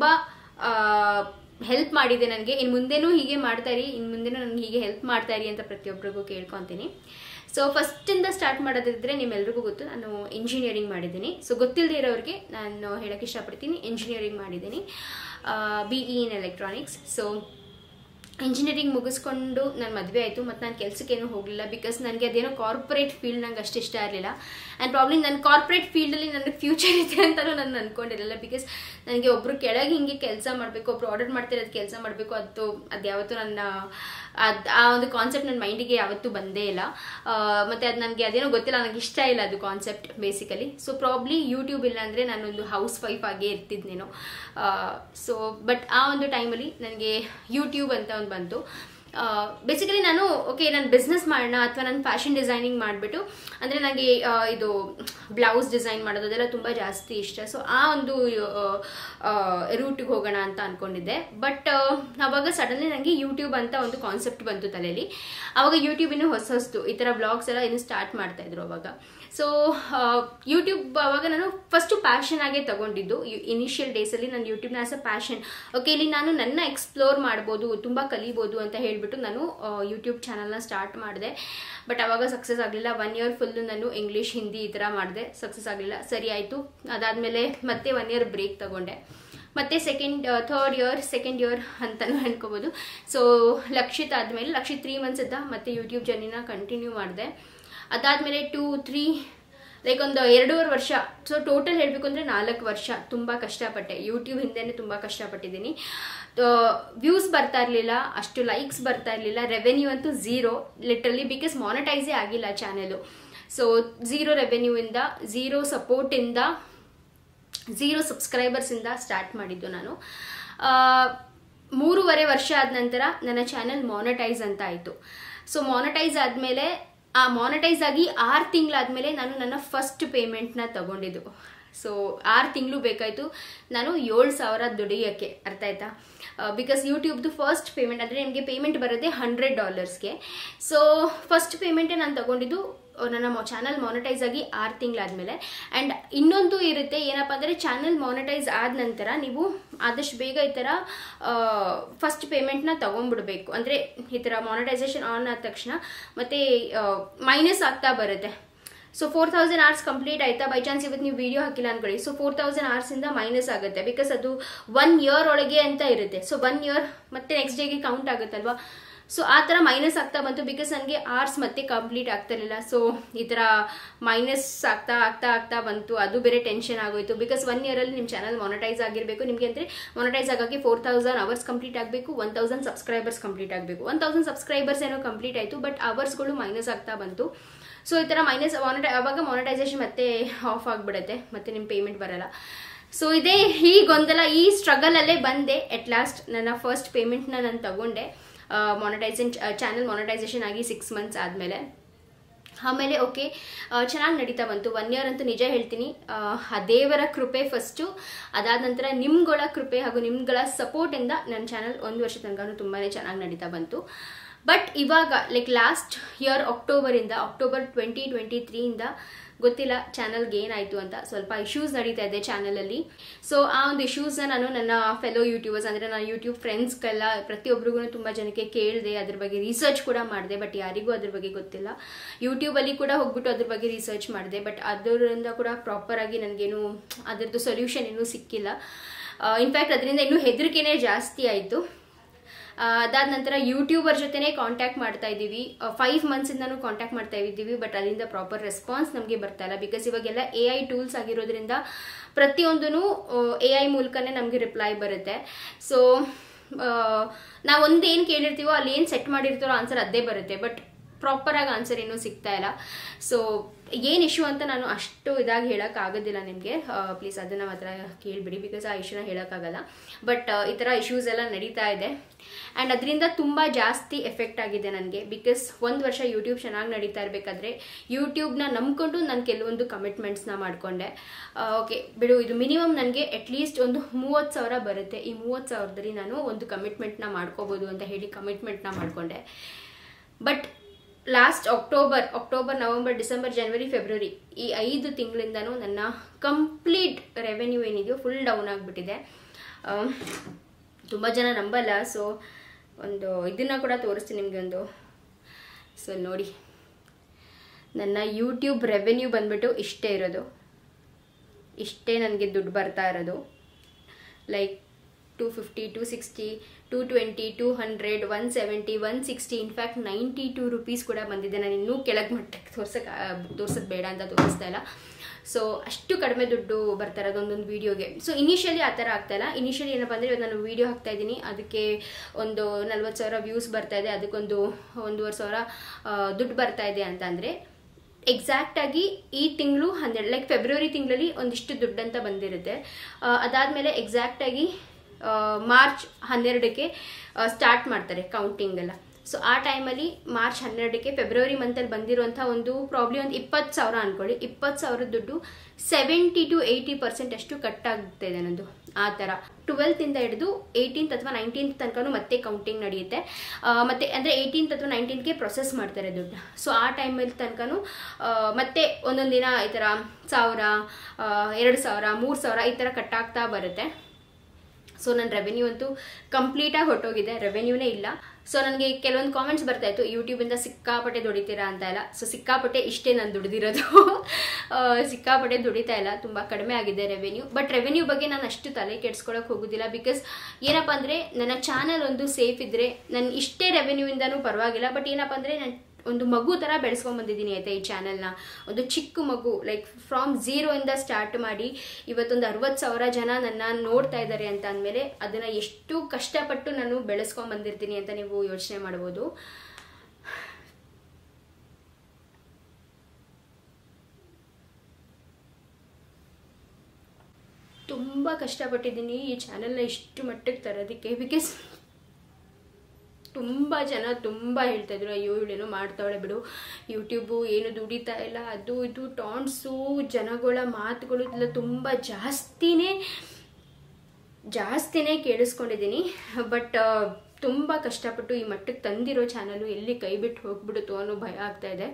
ಹೆಲ್ಪ್ ಮಾಡಿದೆ ನನಗೆ. ಇನ್ನು ಮುಂದೆನೂ ಹೀಗೆ ಮಾಡ್ತಾ ಇರಿ, ಇನ್ನು ಮುಂದೆನೂ ನನಗೆ ಹೀಗೆ ಹೆಲ್ಪ್ ಮಾಡ್ತಾ ಇರಿ ಅಂತ ಪ್ರತಿಯೊಬ್ಬರಿಗೂ ಕೇಳ್ಕೊತೀನಿ. ಸೊ ಫಸ್ಟಿಂದ ಸ್ಟಾರ್ಟ್ ಮಾಡೋದಿದ್ರೆ ನಿಮ್ಮೆಲ್ರಿಗೂ ಗೊತ್ತು, ನಾನು ಇಂಜಿನಿಯರಿಂಗ್ ಮಾಡಿದ್ದೀನಿ. ಸೊ ಗೊತ್ತಿಲ್ಲದೆ ಇರೋರಿಗೆ ನಾನು ಹೇಳೋಕ್ಕೆ ಇಷ್ಟಪಡ್ತೀನಿ, ಇಂಜಿನಿಯರಿಂಗ್ ಮಾಡಿದ್ದೀನಿ, B E in electronics. So engineering ಮುಗಿಸ್ಕೊಂಡು ನನ್ನ ಮದುವೆ ಆಯಿತು ಮತ್ತು ನಾನು ಕೆಲಸಕ್ಕೇನು ಹೋಗಲಿಲ್ಲ. ಬಿಕಾಸ್ ನನಗೆ ಅದೇನೋ ಕಾರ್ಪೊರೇಟ್ ಫೀಲ್ಡ್ ನಂಗೆ ಅಷ್ಟು ಇಷ್ಟ ಇರಲಿಲ್ಲ. ಆ್ಯಂಡ್ ಪ್ರಾಬ್ಲಮ್ ನನ್ನ ಕಾರ್ಪೊರೇಟ್ ಫೀಲ್ಡಲ್ಲಿ ನನಗೆ ಫ್ಯೂಚರ್ ಇದೆ ಅಂತಲೂ ನಾನು ಅಂದ್ಕೊಂಡಿರಲಿಲ್ಲ. ಬಿಕಾಸ್ ನನಗೆ ಒಬ್ಬರು ಕೆಳಗೆ ಹಿಂಗೆ ಕೆಲಸ ಮಾಡಬೇಕು, ಒಬ್ರು ಆರ್ಡರ್ ಮಾಡ್ತಿರೋದು ಕೆಲಸ ಮಾಡಬೇಕು, ಅದು ಅದು ಯಾವತ್ತೂ ನನ್ನ ಅದು ಆ ಒಂದು ಕಾನ್ಸೆಪ್ಟ್ ನನ್ನ ಮೈಂಡಿಗೆ ಯಾವತ್ತೂ ಬಂದೇ ಇಲ್ಲ. ಮತ್ತು ಅದು ನನಗೆ ಅದೇನೋ ಗೊತ್ತಿಲ್ಲ, ನನಗೆ ಇಷ್ಟ ಇಲ್ಲ ಅದು concept basically. So probably YouTube ಇಲ್ಲ ಅಂದರೆ ನಾನೊಂದು ಹೌಸ್ ವೈಫ್ ಆಗೇ ಇರ್ತಿದ್ನೇನೋ. ಸೊ ಬಟ್ ಆ ಒಂದು ಟೈಮಲ್ಲಿ ನನಗೆ ಯೂಟ್ಯೂಬ್ ಅಂತ ಒಂದು ಬಂತು. ಬೇಸಿಕಲಿ ನಾನು ಓಕೆ ನಾನು ಬಿಸ್ನೆಸ್ ಮಾಡೋಣ ಅಥವಾ ನಾನು ಫ್ಯಾಷನ್ ಡಿಸೈನಿಂಗ್ ಮಾಡಿಬಿಟ್ಟು, ಅಂದರೆ ನನಗೆ ಇದು ಬ್ಲೌಸ್ ಡಿಸೈನ್ ಮಾಡೋದು ಅದೆಲ್ಲ ತುಂಬ ಜಾಸ್ತಿ ಇಷ್ಟ. ಸೊ ಆ ಒಂದು ರೂಟಿಗೆ ಹೋಗೋಣ ಅಂತ ಅಂದ್ಕೊಂಡಿದ್ದೆ. ಬಟ್ ಆವಾಗ ಸಡನ್ಲಿ ನನಗೆ ಯೂಟ್ಯೂಬ್ ಅಂತ ಒಂದು ಕಾನ್ಸೆಪ್ಟ್ ಬಂತು ತಲೆಯಲ್ಲಿ. ಆವಾಗ ಯೂಟ್ಯೂಬ್ ಇನ್ನೂ ಹೊಸ ಹೊಸದು ಈ ಥರ ಬ್ಲಾಗ್ಸ್ ಎಲ್ಲ ಇನ್ನೂ ಸ್ಟಾರ್ಟ್ ಮಾಡ್ತಾಯಿದ್ರು ಅವಾಗ. ಸೊ ಯೂಟ್ಯೂಬ್ ಆವಾಗ ನಾನು ಫಸ್ಟು ಪ್ಯಾಷನ್ ಆಗೇ ತಗೊಂಡಿದ್ದು. ಇನಿಷಿಯಲ್ ಡೇಸಲ್ಲಿ ನಾನು ಯೂಟ್ಯೂಬ್ನ ಆಸ್ ಅ ಪ್ಯಾಷನ್, ಓಕೆ ಇಲ್ಲಿ ನಾನು ನನ್ನ ಎಕ್ಸ್ಪ್ಲೋರ್ ಮಾಡ್ಬೋದು, ತುಂಬ ಕಲಿಬೋದು ಅಂತ ಹೇಳಿಬಿಟ್ಟು ನಾನು ಯೂಟ್ಯೂಬ್ ಚಾನಲ್ನ ಸ್ಟಾರ್ಟ್ ಮಾಡಿದೆ. ಬಟ್ ಆವಾಗ ಸಕ್ಸಸ್ ಆಗಲಿಲ್ಲ. ಒನ್ ಇಯರ್ ಫುಲ್ಲು ನಾನು ಇಂಗ್ಲೀಷ್ ಹಿಂದಿ ಈ ಥರ ಮಾಡಿದೆ, ಸಕ್ಸಸ್ ಆಗಲಿಲ್ಲ. ಸರಿ ಆಯಿತು. ಅದಾದಮೇಲೆ ಮತ್ತೆ ಒನ್ ಇಯರ್ ಬ್ರೇಕ್ ತಗೊಂಡೆ. ಮತ್ತು second third year second year ಅಂತಲೂ ಅನ್ಕೋಬೋದು. ಸೊ ಲಕ್ಷಿತ್ ಆದಮೇಲೆ ಲಕ್ಷಿತ್ ತ್ರೀ ಮಂತ್ಸ್ ಇದ್ದ ಮತ್ತೆ ಯೂಟ್ಯೂಬ್ ಜರ್ನಿನ ಕಂಟಿನ್ಯೂ ಮಾಡಿದೆ. ಅದಾದಮೇಲೆ ಟೂ ತ್ರೀ ಲೈಕ್ ಒಂದು ಎರಡೂವರೆ ವರ್ಷ, ಸೊ ಟೋಟಲ್ ಹೇಳಬೇಕು ಅಂದರೆ ನಾಲ್ಕು ವರ್ಷ ತುಂಬ ಕಷ್ಟಪಟ್ಟೆ. ಯೂಟ್ಯೂಬ್ ಹಿಂದೆನೇ ತುಂಬ ಕಷ್ಟಪಟ್ಟಿದ್ದೀನಿ. ವ್ಯೂಸ್ ಬರ್ತಾ ಇರಲಿಲ್ಲ, ಅಷ್ಟು ಲೈಕ್ಸ್ ಬರ್ತಾ ಇರಲಿಲ್ಲ, ರೆವೆನ್ಯೂ ಅಂತೂ ಝೀರೋ ಲಿಟ್ರಲಿ, ಬಿಕಾಸ್ ಮಾನಿಟೈಸೇ ಆಗಿಲ್ಲ ಚಾನೆಲು. ಸೊ ಝೀರೋ ರೆವೆನ್ಯೂಯಿಂದ, ಝೀರೋ ಸಪೋರ್ಟಿಂದ, ಝೀರೋ ಸಬ್ಸ್ಕ್ರೈಬರ್ಸಿಂದ ಸ್ಟಾರ್ಟ್ ಮಾಡಿದ್ದು ನಾನು. ಮೂರುವರೆ ವರ್ಷ ಆದ ನಂತರ ನನ್ನ ಚಾನೆಲ್ ಮಾನಿಟೈಸ್ ಅಂತ ಆಯಿತು. ಸೊ ಮಾನಿಟೈಸ್ ಆದಮೇಲೆ ಆ ಮಾನಿಟೈಸ್ ಆಗಿ ಆರು ತಿಂಗಳಾದಮೇಲೆ ನಾನು ನನ್ನ ಫಸ್ಟ್ ಪೇಮೆಂಟ್ನ ತಗೊಂಡಿದ್ದು. ಸೊ ಆರು ತಿಂಗಳು ಬೇಕಾಯಿತು ನಾನು ಏಳು ಸಾವಿರ ದುಡಿಯೋಕ್ಕೆ, ಅರ್ಥ ಆಯ್ತಾ? ಬಿಕಾಸ್ ಯೂಟ್ಯೂಬ್ದು ಫಸ್ಟ್ ಪೇಮೆಂಟ್ ಅಂದರೆ ನಿಮಗೆ ಪೇಮೆಂಟ್ ಬರೋದೇ ಹಂಡ್ರೆಡ್ ಡಾಲರ್ಸ್ಗೆ. ಸೊ ಫಸ್ಟ್ ಪೇಮೆಂಟೇ ನಾನು ತಗೊಂಡಿದ್ದು ನನ್ನ ಚಾನಲ್ ಮಾನಿಟೈಸ್ ಆಗಿ ಆರು ತಿಂಗಳಾದಮೇಲೆ. ಆ್ಯಂಡ್ ಇನ್ನೊಂದು ಇರುತ್ತೆ ಏನಪ್ಪ ಅಂದರೆ, ಚಾನಲ್ ಮಾನಿಟೈಸ್ ಆದ ನಂತರ ನೀವು ಆದಷ್ಟು ಬೇಗ ಈ ಥರ ಫಸ್ಟ್ ಪೇಮೆಂಟ್ನ ತೊಗೊಂಡ್ಬಿಡ್ಬೇಕು. ಅಂದರೆ ಈ ಥರ ಮಾನಿಟೈಸೇಷನ್ ಆನ್ ಆದ ತಕ್ಷಣ ಮತ್ತೆ ಮೈನಸ್ ಆಗ್ತಾ ಬರುತ್ತೆ. So four thousand hours complete ಆಯ್ತಾ, ಬೈ ಚಾನ್ಸ್ ಇವತ್ತು ನೀವು ವಿಡಿಯೋ ಹಾಕಿಲ್ಲ ಅನ್ಕೊಳ್ಳಿ, ಸೊ ಫೋರ್ ತೌಸಂಡ್ ಅವರ್ಸಿಂದ ಮೈನಸ್ ಆಗುತ್ತೆ. ಬಿಕಾಸ್ ಅದು ಒನ್ ಇಯರ್ ಒಳಗೆ ಅಂತ ಇರುತ್ತೆ. ಸೊ ಒನ್ ಇಯರ್ ಮತ್ತೆ ನೆಕ್ಸ್ಟ್ ಡೇಗೆ ಕೌಂಟ್ ಆಗುತ್ತಲ್ವಾ. ಸೊ ಆ ಥರ ಮೈನಸ್ ಆಗ್ತಾ ಬಂತು. ಬಿಕಾಸ್ ನನಗೆ ಆರ್ಸ್ ಮತ್ತೆ ಕಂಪ್ಲೀಟ್ ಆಗ್ತಿರಲಿಲ್ಲ. ಸೊ ಈ ಥರ ಮೈನಸ್ ಆಗ್ತಾ ಆಗ್ತಾ ಆಗ್ತಾ ಬಂತು. ಅದು ಬೇರೆ ಟೆನ್ಷನ್ ಆಗೋಯ್ತು. ಬಿಕಾಸ್ ಒನ್ ಇಯರಲ್ಲಿ ನಿಮ್ಮ ಚಾನಲ್ ಮಾನಿಟೈಸ್ ಆಗಿರಬೇಕು. ನಿಮಗೆ ಅಂದರೆ ಮಾನಿಟೈಸ್ ಆಗೋಕ್ಕೆ ಫೋರ್ ತೌಸಂಡ್ ಅವರ್ಸ್ ಕಂಪ್ಲೀಟ್ ಆಗಬೇಕು, ಒನ್ ತೌಸಂಡ್ ಸಬ್ಸ್ಕ್ರೈಬರ್ಸ್ ಕಂಪ್ಲೀಟ್ ಆಗಬೇಕು. ಒನ್ ತೌಸಂಡ್ ಸಬ್ಸ್ಕ್ರೈಬರ್ಸ್ ಏನೋ ಕಂಪ್ಲೀಟ್ ಆಯಿತು, ಬಟ್ ಅವರ್ಸ್ಗಳು ಮೈನಸ್ ಆಗ್ತಾ ಬಂತು. ಸೊ ಈ ಥರ ಮೈನಸ್ ಮಾನಿಟೈ ಆವಾಗ ಮಾನಿಟೈಸೇಷನ್ ಮತ್ತೆ ಆಫ್ ಆಗಿಬಿಡುತ್ತೆ, ಮತ್ತೆ ನಿಮ್ಮ ಪೇಮೆಂಟ್ ಬರಲ್ಲ. ಸೊ ಇದೇ ಈ ಗೊಂದಲ, ಈ ಸ್ಟ್ರಗಲಲ್ಲೇ ಬಂದೆ. ಎಟ್ ಲಾಸ್ಟ್ ನನ್ನ ಫಸ್ಟ್ ಪೇಮೆಂಟ್ನ ನಾನು ತಗೊಂಡೆ ಮಾನಿಟೈಸೇಷನ್ ಚಾನಲ್ ಮಾನಿಟೈಸೇಷನ್ ಆಗಿ ಸಿಕ್ಸ್ ಮಂತ್ಸ್ ಆದಮೇಲೆ. ಆಮೇಲೆ ಓಕೆ ಚೆನ್ನಾಗಿ ನಡೀತಾ ಬಂತು. ಒನ್ ಇಯರ್ ಅಂತೂ ನಿಜ ಹೇಳ್ತೀನಿ ಆ ದೇವರ ಕೃಪೆ ಫಸ್ಟು, ಅದಾದ ನಂತರ ನಿಮ್ಗಳ ಕೃಪೆ ಹಾಗೂ ನಿಮ್ಗಳ ಸಪೋರ್ಟಿಂದ ನನ್ನ ಚಾನಲ್ ಒಂದು ವರ್ಷ ತನಕ ತುಂಬಾ ಚೆನ್ನಾಗಿ ನಡೀತಾ ಬಂತು. ಬಟ್ ಇವಾಗ ಲೈಕ್ ಲಾಸ್ಟ್ ಇಯರ್ ಅಕ್ಟೋಬರಿಂದ ಅಕ್ಟೋಬರ್ ಟ್ವೆಂಟಿ ಟ್ವೆಂಟಿ ತ್ರೀಯಿಂದ ಗೊತ್ತಿಲ್ಲ ಚಾನಲ್ಗೆ ಏನಾಯಿತು ಅಂತ ಸ್ವಲ್ಪ ಇಶ್ಯೂಸ್ ನಡೀತಾ ಇದೆ ಚಾನಲಲ್ಲಿ. ಸೊ ಆ ಒಂದು ಇಶ್ಯೂಸ್ನ ನಾನು ನನ್ನ ಫೆಲೋ ಯೂಟ್ಯೂಬರ್ಸ್ ಅಂದರೆ ನನ್ನ ಯೂಟ್ಯೂಬ್ ಫ್ರೆಂಡ್ಸ್ಗೆಲ್ಲ ಪ್ರತಿಯೊಬ್ಬರಿಗೂ ತುಂಬ ಜನಕ್ಕೆ ಕೇಳಿದೆ, ಅದ್ರ ಬಗ್ಗೆ ರಿಸರ್ಚ್ ಕೂಡ ಮಾಡಿದೆ. ಬಟ್ ಯಾರಿಗೂ ಅದ್ರ ಬಗ್ಗೆ ಗೊತ್ತಿಲ್ಲ. ಯೂಟ್ಯೂಬಲ್ಲಿ ಕೂಡ ಹೋಗ್ಬಿಟ್ಟು ಅದ್ರ ಬಗ್ಗೆ ರಿಸರ್ಚ್ ಮಾಡಿದೆ. ಬಟ್ ಅದರಿಂದ ಕೂಡ ಪ್ರಾಪರಾಗಿ ನನಗೇನು ಅದರದ್ದು ಸೊಲ್ಯೂಷನ್ ಇನ್ನೂ ಸಿಕ್ಕಿಲ್ಲ. ಇನ್ಫ್ಯಾಕ್ಟ್ ಅದರಿಂದ ಇನ್ನೂ ಹೆದರಿಕೆನೇ ಜಾಸ್ತಿ ಆಯಿತು. ಅದಾದ ನಂತರ ಯೂಟ್ಯೂಬರ್ ಜೊತೆನೇ ಕಾಂಟ್ಯಾಕ್ಟ್ ಮಾಡ್ತಾ ಇದ್ದೀವಿ, ಫೈವ್ ಮಂತ್ಸಿಂದನೂ ಕಾಂಟ್ಯಾಕ್ಟ್ ಮಾಡ್ತಾ ಇದ್ದೀವಿ. ಬಟ್ ಅದರಿಂದ ಪ್ರಾಪರ್ ರೆಸ್ಪಾನ್ಸ್ ನಮಗೆ ಬರ್ತಾ ಇಲ್ಲ. ಬಿಕಾಸ್ ಇವಾಗೆಲ್ಲ ಎ ಐ ಟೂಲ್ಸ್ ಆಗಿರೋದ್ರಿಂದ ಪ್ರತಿಯೊಂದೂ ಎ ಐ ಮೂಲಕನೇ ನಮಗೆ ರಿಪ್ಲೈ ಬರುತ್ತೆ. ಸೊ ನಾವೊಂದು ಏನು ಕೇಳಿರ್ತೀವೋ ಅಲ್ಲಿ ಏನು ಸೆಟ್ ಮಾಡಿರ್ತಾರೋ ಆನ್ಸರ್ ಅದೇ ಬರುತ್ತೆ. ಬಟ್ ಪ್ರಾಪರಾಗಿ ಆನ್ಸರ್ ಏನೂ ಸಿಗ್ತಾ ಇಲ್ಲ. ಸೊ ಏನು ಇಶ್ಯೂ ಅಂತ ನಾನು ಅಷ್ಟು ಇದಾಗಿ ಹೇಳೋಕ್ಕಾಗೋದಿಲ್ಲ ನಿಮಗೆ. ಪ್ಲೀಸ್ ಅದನ್ನು ಮಾತ್ರ ಕೇಳಿಬಿಡಿ, ಬಿಕಾಸ್ ಆ ಇಶ್ಯೂನ ಹೇಳೋಕ್ಕಾಗಲ್ಲ. ಬಟ್ ಈ ಥರ ಇಶ್ಯೂಸ್ ಎಲ್ಲ ನಡೀತಾ ಇದೆ. ಆ್ಯಂಡ್ ಅದರಿಂದ ತುಂಬ ಜಾಸ್ತಿ ಎಫೆಕ್ಟ್ ಆಗಿದೆ ನನಗೆ. ಬಿಕಾಸ್ ಒಂದು ವರ್ಷ ಯೂಟ್ಯೂಬ್ ಚೆನ್ನಾಗಿ ನಡೀತಾ ಇರಬೇಕಾದ್ರೆ ಯೂಟ್ಯೂಬ್ನ ನಂಬ್ಕೊಂಡು ನಾನು ಕೆಲವೊಂದು ಕಮಿಟ್ಮೆಂಟ್ಸ್ನ ಮಾಡಿಕೊಂಡೆ. ಓಕೆ ಬಿಡು, ಇದು ಮಿನಿಮಮ್ ನನಗೆ ಅಟ್ಲೀಸ್ಟ್ ಒಂದು ಮೂವತ್ತು ಸಾವಿರ ಬರುತ್ತೆ, ಈ ಮೂವತ್ತು ಸಾವಿರದಲ್ಲಿ ನಾನು ಒಂದು ಕಮಿಟ್ಮೆಂಟ್ನ ಮಾಡ್ಕೋಬೋದು ಅಂತ ಹೇಳಿ ಕಮಿಟ್ಮೆಂಟ್ನ ಮಾಡಿಕೊಂಡೆ. But last October October November December January February ಈ ಐದು ತಿಂಗಳಿಂದನೂ ನನ್ನ ಕಂಪ್ಲೀಟ್ ರೆವೆನ್ಯೂ ಏನಿದೆಯೋ ಫುಲ್ ಡೌನ್ ಆಗಿಬಿಟ್ಟಿದೆ. ತುಂಬ ಜನ ನಂಬಲ್ಲ. ಸೊ ಒಂದು ಇದನ್ನು ಕೂಡ ತೋರಿಸ್ತೀನಿ ನಿಮಗೆ ಒಂದು. ಸೊ ನೋಡಿ, ನನ್ನ ಯೂಟ್ಯೂಬ್ ರೆವೆನ್ಯೂ ಬಂದ್ಬಿಟ್ಟು ಇಷ್ಟೇ ಇರೋದು, ಇಷ್ಟೇ ನನಗೆ ದುಡ್ಡು ಬರ್ತಾ ಇರೋದು. Like two fifty two sixty two twenty two hundred one seventy one sixty in fact ninety two rupees ಕೂಡ ಬಂದಿದೆ. ನಾನು ಇನ್ನೂ ಕೆಳಗೆ ಮಟ್ಟಕ್ಕೆ ತೋರ್ಸಕ್ಕೆ ತೋರ್ಸೋದು ಬೇಡ ಅಂತ ತೋರಿಸ್ತಾ ಇಲ್ಲ. ಸೊ ಅಷ್ಟು ಕಡಿಮೆ ದುಡ್ಡು ಬರ್ತಾ ಇರೋದು ಒಂದೊಂದು ವೀಡಿಯೋಗೆ. ಸೊ ಇನಿಷಿಯಲಿ ಆ ಥರ ಆಗ್ತಾಯಿಲ್ಲ. ಇನಿಷಿಯಲಿ ಏನಪ್ಪ ಅಂದರೆ ಇವತ್ತು ನಾನು ವೀಡಿಯೋ ಹಾಕ್ತಾ ಇದ್ದೀನಿ, ಅದಕ್ಕೆ ಒಂದು ನಲ್ವತ್ತು ಸಾವಿರ ವ್ಯೂಸ್ ಬರ್ತಾ ಇದೆ, ಅದಕ್ಕೊಂದು ಒಂದೂವರೆ ಸಾವಿರ ದುಡ್ಡು ಬರ್ತಾ ಇದೆ ಅಂತ ಅಂದರೆ ಎಕ್ಸಾಕ್ಟಾಗಿ ಈ ತಿಂಗಳು ಹನ್ನೆರಡು ಲೈಕ್ ಫೆಬ್ರವರಿ ತಿಂಗಳಲ್ಲಿ ಒಂದಿಷ್ಟು ದುಡ್ಡು ಅಂತ ಬಂದಿರುತ್ತೆ. ಅದಾದಮೇಲೆ ಎಕ್ಸಾಕ್ಟಾಗಿ ಮಾರ್ಚ್ ಹನ್ನೆರಡಕ್ಕೆ ಸ್ಟಾರ್ಟ್ ಮಾಡ್ತಾರೆ ಕೌಂಟಿಂಗ್ ಎಲ್ಲ. ಸೊ ಆ ಟೈಮಲ್ಲಿ ಮಾರ್ಚ್ ಹನ್ನೆರಡಕ್ಕೆ ಫೆಬ್ರವರಿ ಮಂತಲ್ಲಿ ಬಂದಿರುವಂಥ ಒಂದು ಪ್ರಾಬ್ಲಿ ಒಂದು ಇಪ್ಪತ್ತು ಸಾವಿರ ಅಂದ್ಕೊಳ್ಳಿ, ಇಪ್ಪತ್ತು ಸಾವಿರ ದುಡ್ಡು ಸೆವೆಂಟಿ ಟು ಏಯ್ಟಿ ಪರ್ಸೆಂಟ್ ಅಷ್ಟು ಕಟ್ ಆಗ್ತಾ ಇದೆ ನನ್ನದು. ಆ ಥರ ಟ್ವೆಲ್ತಿಂದ ಹಿಡಿದು ಏಯ್ಟೀನ್ತ್ ಅಥವಾ ನೈನ್ಟೀನ್ತ್ ತನಕ ಮತ್ತೆ ಕೌಂಟಿಂಗ್ ನಡೆಯುತ್ತೆ. ಮತ್ತು ಅಂದರೆ ಏಯ್ಟೀನ್ತ್ ಅಥವಾ ನೈನ್ಟೀನ್ತ್ಗೆ ಪ್ರೊಸೆಸ್ ಮಾಡ್ತಾರೆ ದುಡ್ಡು. ಸೊ ಆ ಟೈಮಲ್ಲಿ ತನಕನೂ ಮತ್ತೆ ಒಂದೊಂದು ದಿನ ಈ ಥರ ಸಾವಿರ, ಎರಡು ಸಾವಿರ, ಮೂರು ಸಾವಿರ ಈ ಥರ ಕಟ್ ಆಗ್ತಾ ಬರುತ್ತೆ. ಸೊ ನನ್ನ ರೆವೆನ್ಯೂ ಅಂತೂ ಕಂಪ್ಲೀಟಾಗಿ ಹೊಟ್ಟೋಗಿದೆ, ರೆವೆನ್ಯೂನೇ ಇಲ್ಲ. ಸೊ ನನಗೆ ಕೆಲವೊಂದು ಕಾಮೆಂಟ್ಸ್ ಬರ್ತಾಯಿತ್ತು, ಯೂಟ್ಯೂಬಿಂದ ಸಿಕ್ಕಾಪಟ್ಟೆ ದುಡಿತೀರಾ ಅಂತ ಎಲ್ಲ. ಸೊ ಸಿಕ್ಕಾಪಟ್ಟೆ ಇಷ್ಟೇ ನಾನು ದುಡಿದಿರೋದು, ಸಿಕ್ಕಾಪಟ್ಟೆ ದುಡಿತಾ ಇಲ್ಲ, ತುಂಬ ಕಡಿಮೆ ಆಗಿದೆ ರೆವೆನ್ಯೂ. ಬಟ್ ರೆವೆನ್ಯೂ ಬಗ್ಗೆ ನಾನು ಅಷ್ಟು ತಲೆ ಕೆಡ್ಸ್ಕೊಳಕ್ಕೆ ಹೋಗೋದಿಲ್ಲ. ಬಿಕಾಸ್ ಏನಪ್ಪ ಅಂದರೆ ನನ್ನ ಚಾನಲ್ ಒಂದು ಸೇಫ್ ಇದ್ದರೆ ನಾನು ಇಷ್ಟೇ ರೆವೆನ್ಯೂಯಿಂದನೂ ಪರವಾಗಿಲ್ಲ. ಬಟ್ ಏನಪ್ಪ ಅಂದರೆ ನಾನು ಒಂದು ಮಗು ಥರ ಬೆಳೆಸ್ಕೊಂಡು ಬಂದಿದ್ದೀನಿ ಆಯಿತಾ ಈ ಚಾನಲ್ನ. ಒಂದು ಚಿಕ್ಕ ಮಗು, ಲೈಕ್ ಫ್ರಾಮ್ ಝೀರೋಯಿಂದ ಸ್ಟಾರ್ಟ್ ಮಾಡಿ ಇವತ್ತೊಂದು ಅರವತ್ತು ಸಾವಿರ ಜನ ನನ್ನ ನೋಡ್ತಾ ಇದ್ದಾರೆ ಅಂತ ಅಂದಮೇಲೆ ಅದನ್ನು ಎಷ್ಟು ಕಷ್ಟಪಟ್ಟು ನಾನು ಬೆಳೆಸ್ಕೊಂಡು ಬಂದಿರ್ತೀನಿ ಅಂತ ನೀವು ಯೋಚನೆ ಮಾಡ್ಬೋದು. ತುಂಬ ಕಷ್ಟಪಟ್ಟಿದ್ದೀನಿ ಈ ಚಾನಲ್ನ ಇಷ್ಟು ಮಟ್ಟಕ್ಕೆ ತರೋದಕ್ಕೆ. ಬಿಕಾಸ್ ತುಂಬ ಜನ ತುಂಬ ಹೇಳ್ತಾಯಿದ್ರು, ಅಯ್ಯೋ ಇವಳೇನೋ ಮಾಡ್ತಾವಳೆ ಬಿಡು, ಯೂಟ್ಯೂಬು ಏನು ದುಡಿತಾ ಇಲ್ಲ, ಅದು ಇದು ಟಾಂಟ್ಸು, ಜನಗಳ ಮಾತುಗಳು ಎಲ್ಲ ತುಂಬ ಜಾಸ್ತಿನೇ ಜಾಸ್ತಿನೇ ಕೇಳಿಸ್ಕೊಂಡಿದ್ದೀನಿ. ಬಟ್ ತುಂಬ ಕಷ್ಟಪಟ್ಟು ಈ ಮಟ್ಟಕ್ಕೆ ತಂದಿರೋ ಚಾನಲು ಎಲ್ಲಿ ಕೈ ಬಿಟ್ಟು ಹೋಗ್ಬಿಡುತ್ತೋ ಅನ್ನೋ ಭಯ ಆಗ್ತಾ ಇದೆ.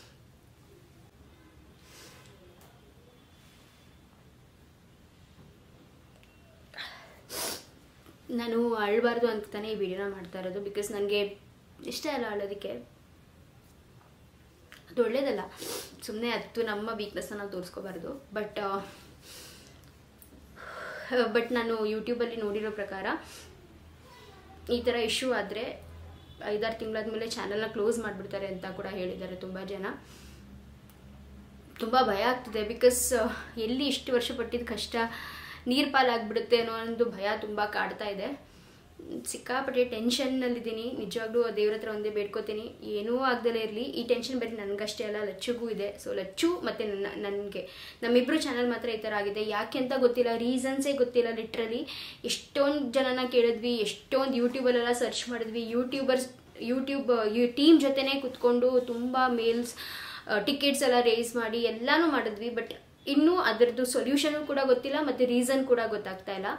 ನಾನು ಅಳಬಾರ್ದು ಅಂತ ತಾನೇ ಈ ವಿಡಿಯೋನ ಮಾಡ್ತಾ ಇರೋದು. ಬಿಕಾಸ್ ನನಗೆ ಇಷ್ಟ ಇಲ್ಲ ಅಳೋದಕ್ಕೆ, ಅದು ಒಳ್ಳೇದಲ್ಲ. ಸುಮ್ಮನೆ ಅದು ನಮ್ಮ ವೀಕ್ನೆಸ್ನ ನಾವು ತೋರಿಸ್ಕೋಬಾರ್ದು. ಬಟ್ ಬಟ್ ನಾನು ಯೂಟ್ಯೂಬಲ್ಲಿ ನೋಡಿರೋ ಪ್ರಕಾರ ಈ ಥರ ಇಶ್ಯೂ ಆದರೆ ಐದಾರು ತಿಂಗಳಾದ್ಮೇಲೆ ಚಾನಲ್ನ ಕ್ಲೋಸ್ ಮಾಡಿಬಿಡ್ತಾರೆ ಅಂತ ಕೂಡ ಹೇಳಿದ್ದಾರೆ ತುಂಬ ಜನ. ತುಂಬ ಭಯ ಆಗ್ತಿದೆ. ಬಿಕಾಸ್ ಎಲ್ಲಿ ಇಷ್ಟು ವರ್ಷ ಪಟ್ಟಿದ್ದ ಕಷ್ಟ ನೀರು ಪಾಲಾಗ್ಬಿಡುತ್ತೆ ಅನ್ನೋ ಒಂದು ಭಯ ತುಂಬ ಕಾಡ್ತಾ ಇದೆ. ಸಿಕ್ಕಾಪಟ್ಟೆ ಟೆನ್ಷನ್ನಲ್ಲಿದ್ದೀನಿ. ನಿಜವಾಗ್ಲೂ ದೇವ್ರ ಹತ್ರ ಒಂದೇ ಬೇಡ್ಕೋತೀನಿ, ಏನೂ ಆಗ್ದಲೇ ಇರಲಿ. ಈ ಟೆನ್ಷನ್ ಬರೀ ನನಗಷ್ಟೇ ಅಲ್ಲ, ಲಚ್ಚುಗೂ ಇದೆ. ಸೊ ಲಚ್ಚು ಮತ್ತು ನನ್ನ ನನಗೆ ನಮ್ಮಿಬ್ಬರು ಚಾನಲ್ ಮಾತ್ರ ಈ ಥರ ಆಗಿದೆ. ಯಾಕೆ ಅಂತ ಗೊತ್ತಿಲ್ಲ, ರೀಸನ್ಸೇ ಗೊತ್ತಿಲ್ಲ. ಲಿಟ್ರಲಿ ಎಷ್ಟೊಂದು ಜನನ ಕೇಳಿದ್ವಿ, ಎಷ್ಟೊಂದು ಯೂಟ್ಯೂಬಲ್ಲೆಲ್ಲ ಸರ್ಚ್ ಮಾಡಿದ್ವಿ. ಯೂಟ್ಯೂಬರ್ಸ್ ಯೂಟ್ಯೂಬ್ ಯೂ ಟೀಮ್ ಜೊತೆನೇ ಕುತ್ಕೊಂಡು ತುಂಬ ಮೇಲ್ಸ್ ಟಿಕೆಟ್ಸ್ ಎಲ್ಲ ರೇಸ್ ಮಾಡಿ ಎಲ್ಲನೂ ಮಾಡಿದ್ವಿ. ಬಟ್ ಇನ್ನೂ ಅದರದ್ದು ಸೊಲ್ಯೂಷನು ಕೂಡ ಗೊತ್ತಿಲ್ಲ ಮತ್ತು ರೀಸನ್ ಕೂಡ ಗೊತ್ತಾಗ್ತಾ ಇಲ್ಲ.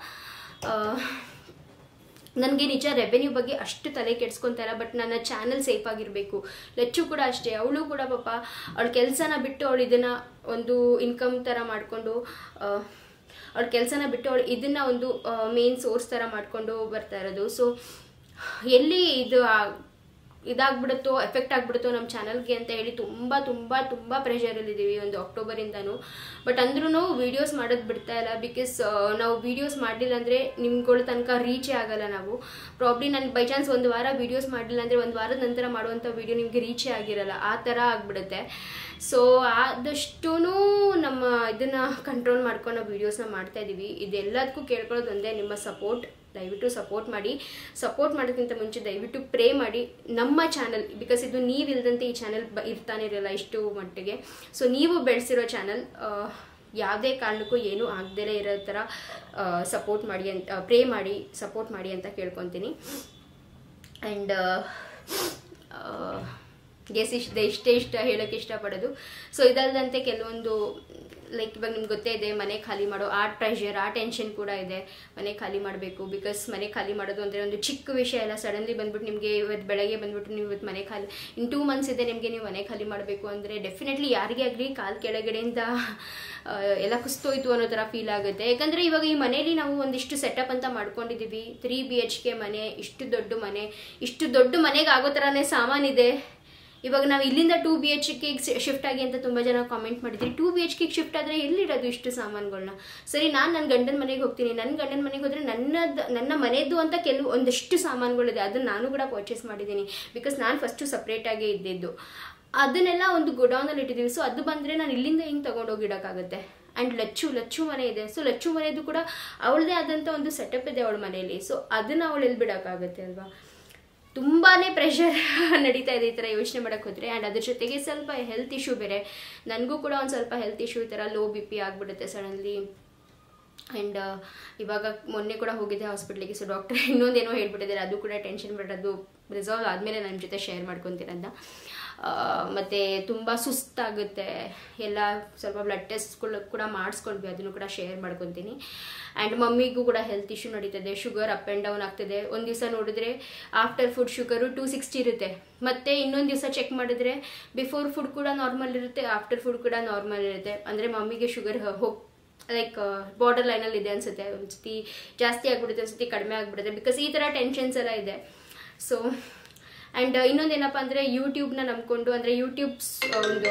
ನನಗೆ ನಿಜ ರೆವೆನ್ಯೂ ಬಗ್ಗೆ ಅಷ್ಟು ತಲೆ ಕೆಡ್ಸ್ಕೊತಾ ಇಲ್ಲ, ಬಟ್ ನನ್ನ ಚಾನಲ್ ಸೇಫ್ ಆಗಿರಬೇಕು. ಲಚ್ಚು ಕೂಡ ಅಷ್ಟೇ, ಅವಳು ಕೂಡ ಪಾಪ ಅವಳ ಕೆಲಸನ ಬಿಟ್ಟು ಅವಳು ಇದನ್ನು ಒಂದು ಇನ್ಕಮ್ ಥರ ಮಾಡಿಕೊಂಡು ಅವಳ ಕೆಲಸನ ಬಿಟ್ಟು ಅವಳು ಇದನ್ನು ಒಂದು ಮೇನ್ ಸೋರ್ಸ್ ಥರ ಮಾಡಿಕೊಂಡು ಬರ್ತಾ ಇರೋದು. ಸೊ ಎಲ್ಲಿ ಇದು ಇದಾಗ್ಬಿಡುತ್ತೋ ಎಫೆಕ್ಟ್ ಆಗಿಬಿಡುತ್ತೋ ನಮ್ಮ ಚಾನಲ್ಗೆ ಅಂತ ಹೇಳಿ ತುಂಬ ತುಂಬ ತುಂಬ ಪ್ರೆಷರಲ್ಲಿದ್ದೀವಿ ಒಂದು ಅಕ್ಟೋಬರಿಂದನೂ. ಬಟ್ ಅಂದ್ರೂ ವೀಡಿಯೋಸ್ ಮಾಡೋದು ಬಿಡ್ತಾ ಇಲ್ಲ. ಬಿಕಾಸ್ ನಾವು ವೀಡಿಯೋಸ್ ಮಾಡಲಿಲ್ಲ ಅಂದರೆ ನಿಮ್ಗಳ ತನಕ ರೀಚೇ ಆಗಲ್ಲ. ನಾವು ಪ್ರಾಬ್ಲಿ ನಾನು ಬೈ ಚಾನ್ಸ್ ಒಂದು ವಾರ ವೀಡಿಯೋಸ್ ಮಾಡಲಿಲ್ಲ ಅಂದರೆ ಒಂದು ವಾರದ ನಂತರ ಮಾಡುವಂಥ ವೀಡಿಯೋ ನಿಮಗೆ ರೀಚೇ ಆಗಿರಲ್ಲ, ಆ ಥರ ಆಗಿಬಿಡುತ್ತೆ. ಸೊ ಆದಷ್ಟೂ ನಮ್ಮ ಇದನ್ನು ಕಂಟ್ರೋಲ್ ಮಾಡ್ಕೊಂಡು ನಾವು ವೀಡಿಯೋಸ್ನ ಮಾಡ್ತಾಯಿದ್ದೀವಿ. ಇದೆಲ್ಲದಕ್ಕೂ ಕೇಳ್ಕೊಳ್ಳೋದು ಒಂದೇ, ನಿಮ್ಮ ಸಪೋರ್ಟ್. ದಯವಿಟ್ಟು ಸಪೋರ್ಟ್ ಮಾಡಿ. ಸಪೋರ್ಟ್ ಮಾಡೋದಕ್ಕಿಂತ ಮುಂಚೆ ದಯವಿಟ್ಟು ಪ್ರೇ ಮಾಡಿ ನಮ್ಮ ಚಾನಲ್, ಬಿಕಾಸ್ ಇದು ನೀವಿಲ್ದಂತೆ ಈ ಚಾನಲ್ ಬ ಇರ್ತಾನೆ ಇರಲ್ಲ ಇಷ್ಟು ಮಟ್ಟಿಗೆ. ಸೊ ನೀವು ಬೆಳೆಸಿರೋ ಚಾನಲ್ ಯಾವುದೇ ಕಾರಣಕ್ಕೂ ಏನೂ ಆಗದೇ ಇರೋ ಥರ ಸಪೋರ್ಟ್ ಮಾಡಿ ಅಂತ ಪ್ರೇ ಮಾಡಿ ಸಪೋರ್ಟ್ ಮಾಡಿ ಅಂತ ಕೇಳ್ಕೊತೀನಿ. ಆ್ಯಂಡ್ ಗೆಸ್ ಇಷ್ಟ ಇಷ್ಟೇ ಇಷ್ಟ ಹೇಳೋಕ್ಕೆ ಇಷ್ಟಪಡೋದು. ಸೊ ಇದಲ್ಲದಂತೆ ಕೆಲವೊಂದು ಲೈಕ್ ಇವಾಗ ನಿಮ್ಗೆ ಗೊತ್ತೇ ಇದೆ, ಮನೆ ಖಾಲಿ ಮಾಡೋ ಆ ಪ್ರೆಷರ್, ಆ ಟೆನ್ಷನ್ ಕೂಡ ಇದೆ. ಮನೆ ಖಾಲಿ ಮಾಡಬೇಕು, ಬಿಕಾಸ್ ಮನೆ ಖಾಲಿ ಮಾಡೋದು ಅಂದರೆ ಒಂದು ಚಿಕ್ಕ ವಿಷಯ ಎಲ್ಲ. ಸಡನ್ಲಿ ಬಂದ್ಬಿಟ್ಟು ನಿಮಗೆ ಇವತ್ತು ಬೆಳಗ್ಗೆ ಬಂದ್ಬಿಟ್ಟು ನೀವು ಇವತ್ತು ಮನೆ ಖಾಲಿ ಇನ್ ಟೂ ಮಂತ್ಸ್ ಇದೆ ನಿಮಗೆ, ನೀವು ಮನೆ ಖಾಲಿ ಮಾಡಬೇಕು ಅಂದರೆ ಡೆಫಿನೆಟ್ಲಿ ಯಾರಿಗೇ ಆಗಲಿ ಕಾಲು ಕೆಳಗಡೆಯಿಂದ ಎಲ್ಲ ಕುಸ್ತೋಯ್ತು ಅನ್ನೋ ಥರ ಫೀಲ್ ಆಗುತ್ತೆ. ಯಾಕಂದರೆ ಇವಾಗ ಈ ಮನೇಲಿ ನಾವು ಒಂದಿಷ್ಟು ಸೆಟಪ್ ಅಂತ ಮಾಡ್ಕೊಂಡಿದ್ದೀವಿ. ತ್ರೀ ಬಿ ಎಚ್ ಕೆ ಮನೆ, ಇಷ್ಟು ದೊಡ್ಡ ಮನೆ, ಇಷ್ಟು ದೊಡ್ಡ ಮನೆಗೆ ಆಗೋ ಥರನೇ ಸಾಮಾನಿದೆ. ಇವಾಗ ನಾವು ಇಲ್ಲಿಂದ two B H K shift ಆಗಿ ಅಂತ ತುಂಬ ಜನ ಕಾಮೆಂಟ್ ಮಾಡಿದ್ರಿ. Two B H K shift ಆದರೆ ಎಲ್ಲಿಡೋದು ಇಷ್ಟು ಸಾಮಾನುಗಳನ್ನ? ಸರಿ, ನಾನು ನನ್ನ ಗಂಡನ ಮನೆಗೆ ಹೋಗ್ತೀನಿ, ನನ್ನ ಗಂಡನ ಮನೆಗೆ ಹೋದರೆ ನನ್ನದು ನನ್ನ ಮನೆಯದ್ದು ಅಂತ ಕೆಲವು ಒಂದಷ್ಟು ಸಾಮಾನುಗಳಿದೆ, ಅದನ್ನು ನಾನು ಕೂಡ ಪರ್ಚೇಸ್ ಮಾಡಿದ್ದೀನಿ. ಬಿಕಾಸ್ ನಾನು ಫಸ್ಟು ಸಪ್ರೇಟಾಗೇ ಇದ್ದಿದ್ದು, ಅದನ್ನೆಲ್ಲ ಒಂದು ಗೋಡೌನಲ್ಲಿ ಇಟ್ಟಿದ್ದೀವಿ. ಸೊ ಅದು ಬಂದರೆ ನಾನು ಇಲ್ಲಿಂದ ಹಿಂಗೆ ತೊಗೊಂಡೋಗಿಡೋಕ್ಕಾಗುತ್ತೆ. ಆ್ಯಂಡ್ ಲಚ್ಚು ಲಚ್ಚು ಮನೆ ಇದೆ. ಸೊ ಲಚ್ಚು ಮನೆಯದು ಕೂಡ ಅವಳದೇ ಆದಂಥ ಒಂದು ಸೆಟಪ್ ಇದೆ ಅವಳ ಮನೆಯಲ್ಲಿ. ಸೊ ಅದನ್ನು ಅವಳು ಎಲ್ಲಿ ಬಿಡೋಕ್ಕಾಗುತ್ತೆ ಅಲ್ವಾ? ತುಂಬಾ ಪ್ರೆಷರ್ ನಡೀತಾ ಇದೆ ಈ ಥರ ಯೋಚನೆ ಮಾಡೋಕ್ಕೆ ಹೋದರೆ. ಆ್ಯಂಡ್ ಅದ್ರ ಜೊತೆಗೆ ಸ್ವಲ್ಪ ಹೆಲ್ತ್ ಇಶ್ಯೂ ಬೇರೆ. ನನಗೂ ಕೂಡ ಒಂದು ಸ್ವಲ್ಪ ಹೆಲ್ತ್ ಇಶ್ಯೂ ಈ ಥರ ಲೋ ಬಿ ಪಿ ಆಗಿಬಿಡುತ್ತೆ ಸಡನ್ಲಿ. ಆ್ಯಂಡ್ ಇವಾಗ ಮೊನ್ನೆ ಕೂಡ ಹೋಗಿದ್ದೆ ಹಾಸ್ಪಿಟ್ಲಿಗೆ. ಸೊ ಡಾಕ್ಟರ್ ಇನ್ನೊಂದೇನೋ ಹೇಳ್ಬಿಟ್ಟಿದ್ದಾರೆ, ಅದು ಕೂಡ ಟೆನ್ಷನ್ ಬಿಡೋದು ರಿಸಾಲ್ವ್ ಆದಮೇಲೆ ನನ್ನ ಜೊತೆ ಶೇರ್ ಮಾಡ್ಕೊತೀನಂತ. ಮತ್ತು ತುಂಬ ಸುಸ್ತಾಗುತ್ತೆ ಎಲ್ಲ. ಸ್ವಲ್ಪ ಬ್ಲಡ್ ಟೆಸ್ಟ್ಗಳು ಕೂಡ ಮಾಡಿಸ್ಕೊಂಡ್ವಿ, ಅದನ್ನು ಕೂಡ ಶೇರ್ ಮಾಡ್ಕೊತೀನಿ. ಆ್ಯಂಡ್ ಮಮ್ಮಿಗೂ ಕೂಡ ಹೆಲ್ತ್ ಇಶ್ಯೂ ನಡೀತದೆ. ಶುಗರ್ ಅಪ್ ಆ್ಯಂಡ್ ಡೌನ್ ಆಗ್ತದೆ. ಒಂದು ದಿವಸ ನೋಡಿದ್ರೆ after food sugar two sixty ಇರುತ್ತೆ, ಮತ್ತು ಇನ್ನೊಂದು ದಿವಸ ಚೆಕ್ ಮಾಡಿದ್ರೆ ಬಿಫೋರ್ ಫುಡ್ ಕೂಡ ನಾರ್ಮಲ್ ಇರುತ್ತೆ, ಆಫ್ಟರ್ ಫುಡ್ ಕೂಡ ನಾರ್ಮಲ್ ಇರುತ್ತೆ. ಅಂದರೆ ಮಮ್ಮಿಗೆ ಶುಗರ್ ಹೋಗಿ ಲೈಕ್ ಬಾರ್ಡರ್ ಲೈನಲ್ಲಿ ಇದೆ ಅನಿಸುತ್ತೆ. ಒಂದು ಸತಿ ಜಾಸ್ತಿ ಆಗಿಬಿಡುತ್ತೆ, ಒಂದು ಸತಿ ಕಡಿಮೆ ಆಗಿಬಿಡುತ್ತೆ. ಬಿಕಾಸ್ ಈ ಥರ ಟೆನ್ಷನ್ಸ್ ಎಲ್ಲ ಇದೆ. ಸೊ ಆ್ಯಂಡ್ ಇನ್ನೊಂದೇನಪ್ಪ ಅಂದರೆ ಯೂಟ್ಯೂಬ್ನ ನಂಬ್ಕೊಂಡು, ಅಂದರೆ ಯೂಟ್ಯೂಬ್ಸ್ ಒಂದು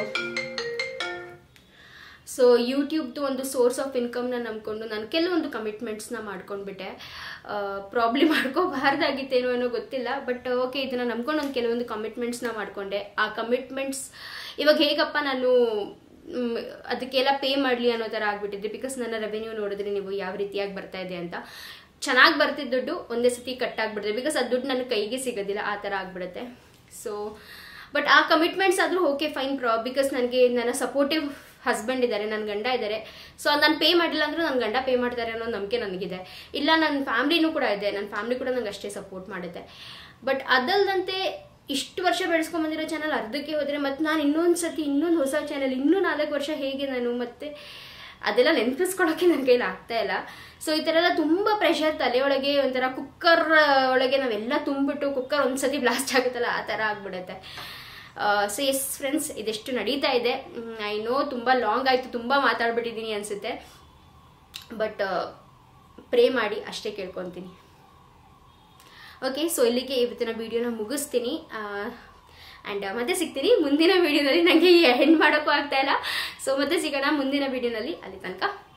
ಸೊ ಯೂಟ್ಯೂಬ್ದು ಒಂದು ಸೋರ್ಸ್ ಆಫ್ ಇನ್ಕಮ್ನ ನಂಬ್ಕೊಂಡು ನಾನು ಕೆಲವೊಂದು ಕಮಿಟ್ಮೆಂಟ್ಸ್ನ ಮಾಡ್ಕೊಂಡ್ಬಿಟ್ಟೆ. ಪ್ರಾಬ್ಲಮ್ ಮಾಡ್ಕೋಬಾರ್ದಾಗಿತ್ತೇನೋ ಏನೋ ಗೊತ್ತಿಲ್ಲ, ಬಟ್ ಓಕೆ ಇದನ್ನು ನಂಬ್ಕೊಂಡು ಒಂದು ಕೆಲವೊಂದು ಕಮಿಟ್ಮೆಂಟ್ಸ್ನ ಮಾಡಿಕೊಂಡೆ. ಆ ಕಮಿಟ್ಮೆಂಟ್ಸ್ ಇವಾಗ ಹೇಗಪ್ಪ ನಾನು ಅದಕ್ಕೆಲ್ಲ ಪೇ ಮಾಡಲಿ ಅನ್ನೋ ಥರ ಆಗಿಬಿಟ್ಟಿದ್ದೆ. ಬಿಕಾಸ್ ನನ್ನ ರೆವೆನ್ಯೂ ನೋಡಿದ್ರೆ ನೀವು ಯಾವ ರೀತಿಯಾಗಿ ಬರ್ತಾ ಇದೆ ಅಂತ. ಚೆನ್ನಾಗಿ ಬರ್ತಿದ್ದ ದುಡ್ಡು ಒಂದೇ ಸತಿ ಕಟ್ ಆಗಿಬಿಡುತ್ತೆ, ಬಿಕಾಸ್ ಅದು ದುಡ್ಡು ನನ್ನ ಕೈಗೆ ಸಿಗೋದಿಲ್ಲ, ಆ ಥರ ಆಗಿಬಿಡುತ್ತೆ. ಸೊ ಬಟ್ ಆ ಕಮಿಟ್ಮೆಂಟ್ಸ್ ಆದರೂ ಓಕೆ ಫೈನ್ ಪ್ರಾ ಬಿಕಾಸ್ ನನಗೆ ನನ್ನ ಸಪೋರ್ಟಿವ್ ಹಸ್ಬೆಂಡ್ ಇದ್ದಾರೆ, ನನ್ನ ಗಂಡ ಇದ್ದಾರೆ. ಸೊ ನಾನು ಪೇ ಮಾಡಿಲ್ಲ ಅಂದರೂ ನನ್ನ ಗಂಡ ಪೇ ಮಾಡ್ತಾರೆ ಅನ್ನೋ ನಂಬಿಕೆ ನನಗಿದೆ. ಇಲ್ಲ ನನ್ನ ಫ್ಯಾಮ್ಲಿನೂ ಕೂಡ ಇದೆ, ನನ್ನ ಫ್ಯಾಮ್ಲಿ ಕೂಡ ನಂಗೆ ಅಷ್ಟೇ ಸಪೋರ್ಟ್ ಮಾಡುತ್ತೆ. ಬಟ್ ಅದಲ್ಲದಂತೆ ಇಷ್ಟು ವರ್ಷ ಬೆಳೆಸ್ಕೊಂಬಂದಿರೋ ಚಾನಲ್ ಅರ್ಧಕ್ಕೆ ಹೋದರೆ ಮತ್ತು ನಾನು ಇನ್ನೊಂದು ಸತಿ ಇನ್ನೊಂದು ಹೊಸ ಚಾನಲ್ ಇನ್ನೂ ನಾಲ್ಕು ವರ್ಷ ಹೇಗೆ ನಾನು ಮತ್ತೆ ಅದೆಲ್ಲ ನೆನಪಿಸ್ಕೊಳ್ಳೋಕ್ಕೆ ನನ್ನ ಕೈಲಿ ಆಗ್ತಾ ಇಲ್ಲ. ಸೊ ಈ ಥರ ಎಲ್ಲ ತುಂಬ ಪ್ರೆಷರ್, ತಲೆಯೊಳಗೆ ಒಂಥರ ಕುಕ್ಕರ್ ಒಳಗೆ ನಾವೆಲ್ಲ ತುಂಬಿಬಿಟ್ಟು ಕುಕ್ಕರ್ ಒಂದು ಸತಿ ಬ್ಲಾಸ್ಟ್ ಆಗುತ್ತಲ್ಲ, ಆ ಥರ ಆಗಿಬಿಡುತ್ತೆ. ಸೊ ಎಸ್ ಫ್ರೆಂಡ್ಸ್, ಇದೆಷ್ಟು ನಡೀತಾ ಇದೆ. ಐ ನೋ ತುಂಬ ಲಾಂಗ್ ಆಯಿತು, ತುಂಬ ಮಾತಾಡ್ಬಿಟ್ಟಿದ್ದೀನಿ ಅನಿಸುತ್ತೆ. ಬಟ್ ಪ್ರೇ ಮಾಡಿ ಅಷ್ಟೇ ಕೇಳ್ಕೊತೀನಿ. ಓಕೆ, ಸೊ ಇಲ್ಲಿಗೆ ಇವತ್ತಿನ ವೀಡಿಯೋನ ಮುಗಿಸ್ತೀನಿ. ಆ್ಯಂಡ್ ಮತ್ತೆ ಸಿಗ್ತೀನಿ ಮುಂದಿನ ವೀಡಿಯೋನಲ್ಲಿ. ನನಗೆ ಎಂಡ್ ಮಾಡೋಕ್ಕೂ ಆಗ್ತಾ ಇಲ್ಲ. ಸೊ ಮತ್ತೆ ಸಿಗೋಣ ಮುಂದಿನ ವೀಡಿಯೋನಲ್ಲಿ. ಅಲ್ಲಿ ತನಕ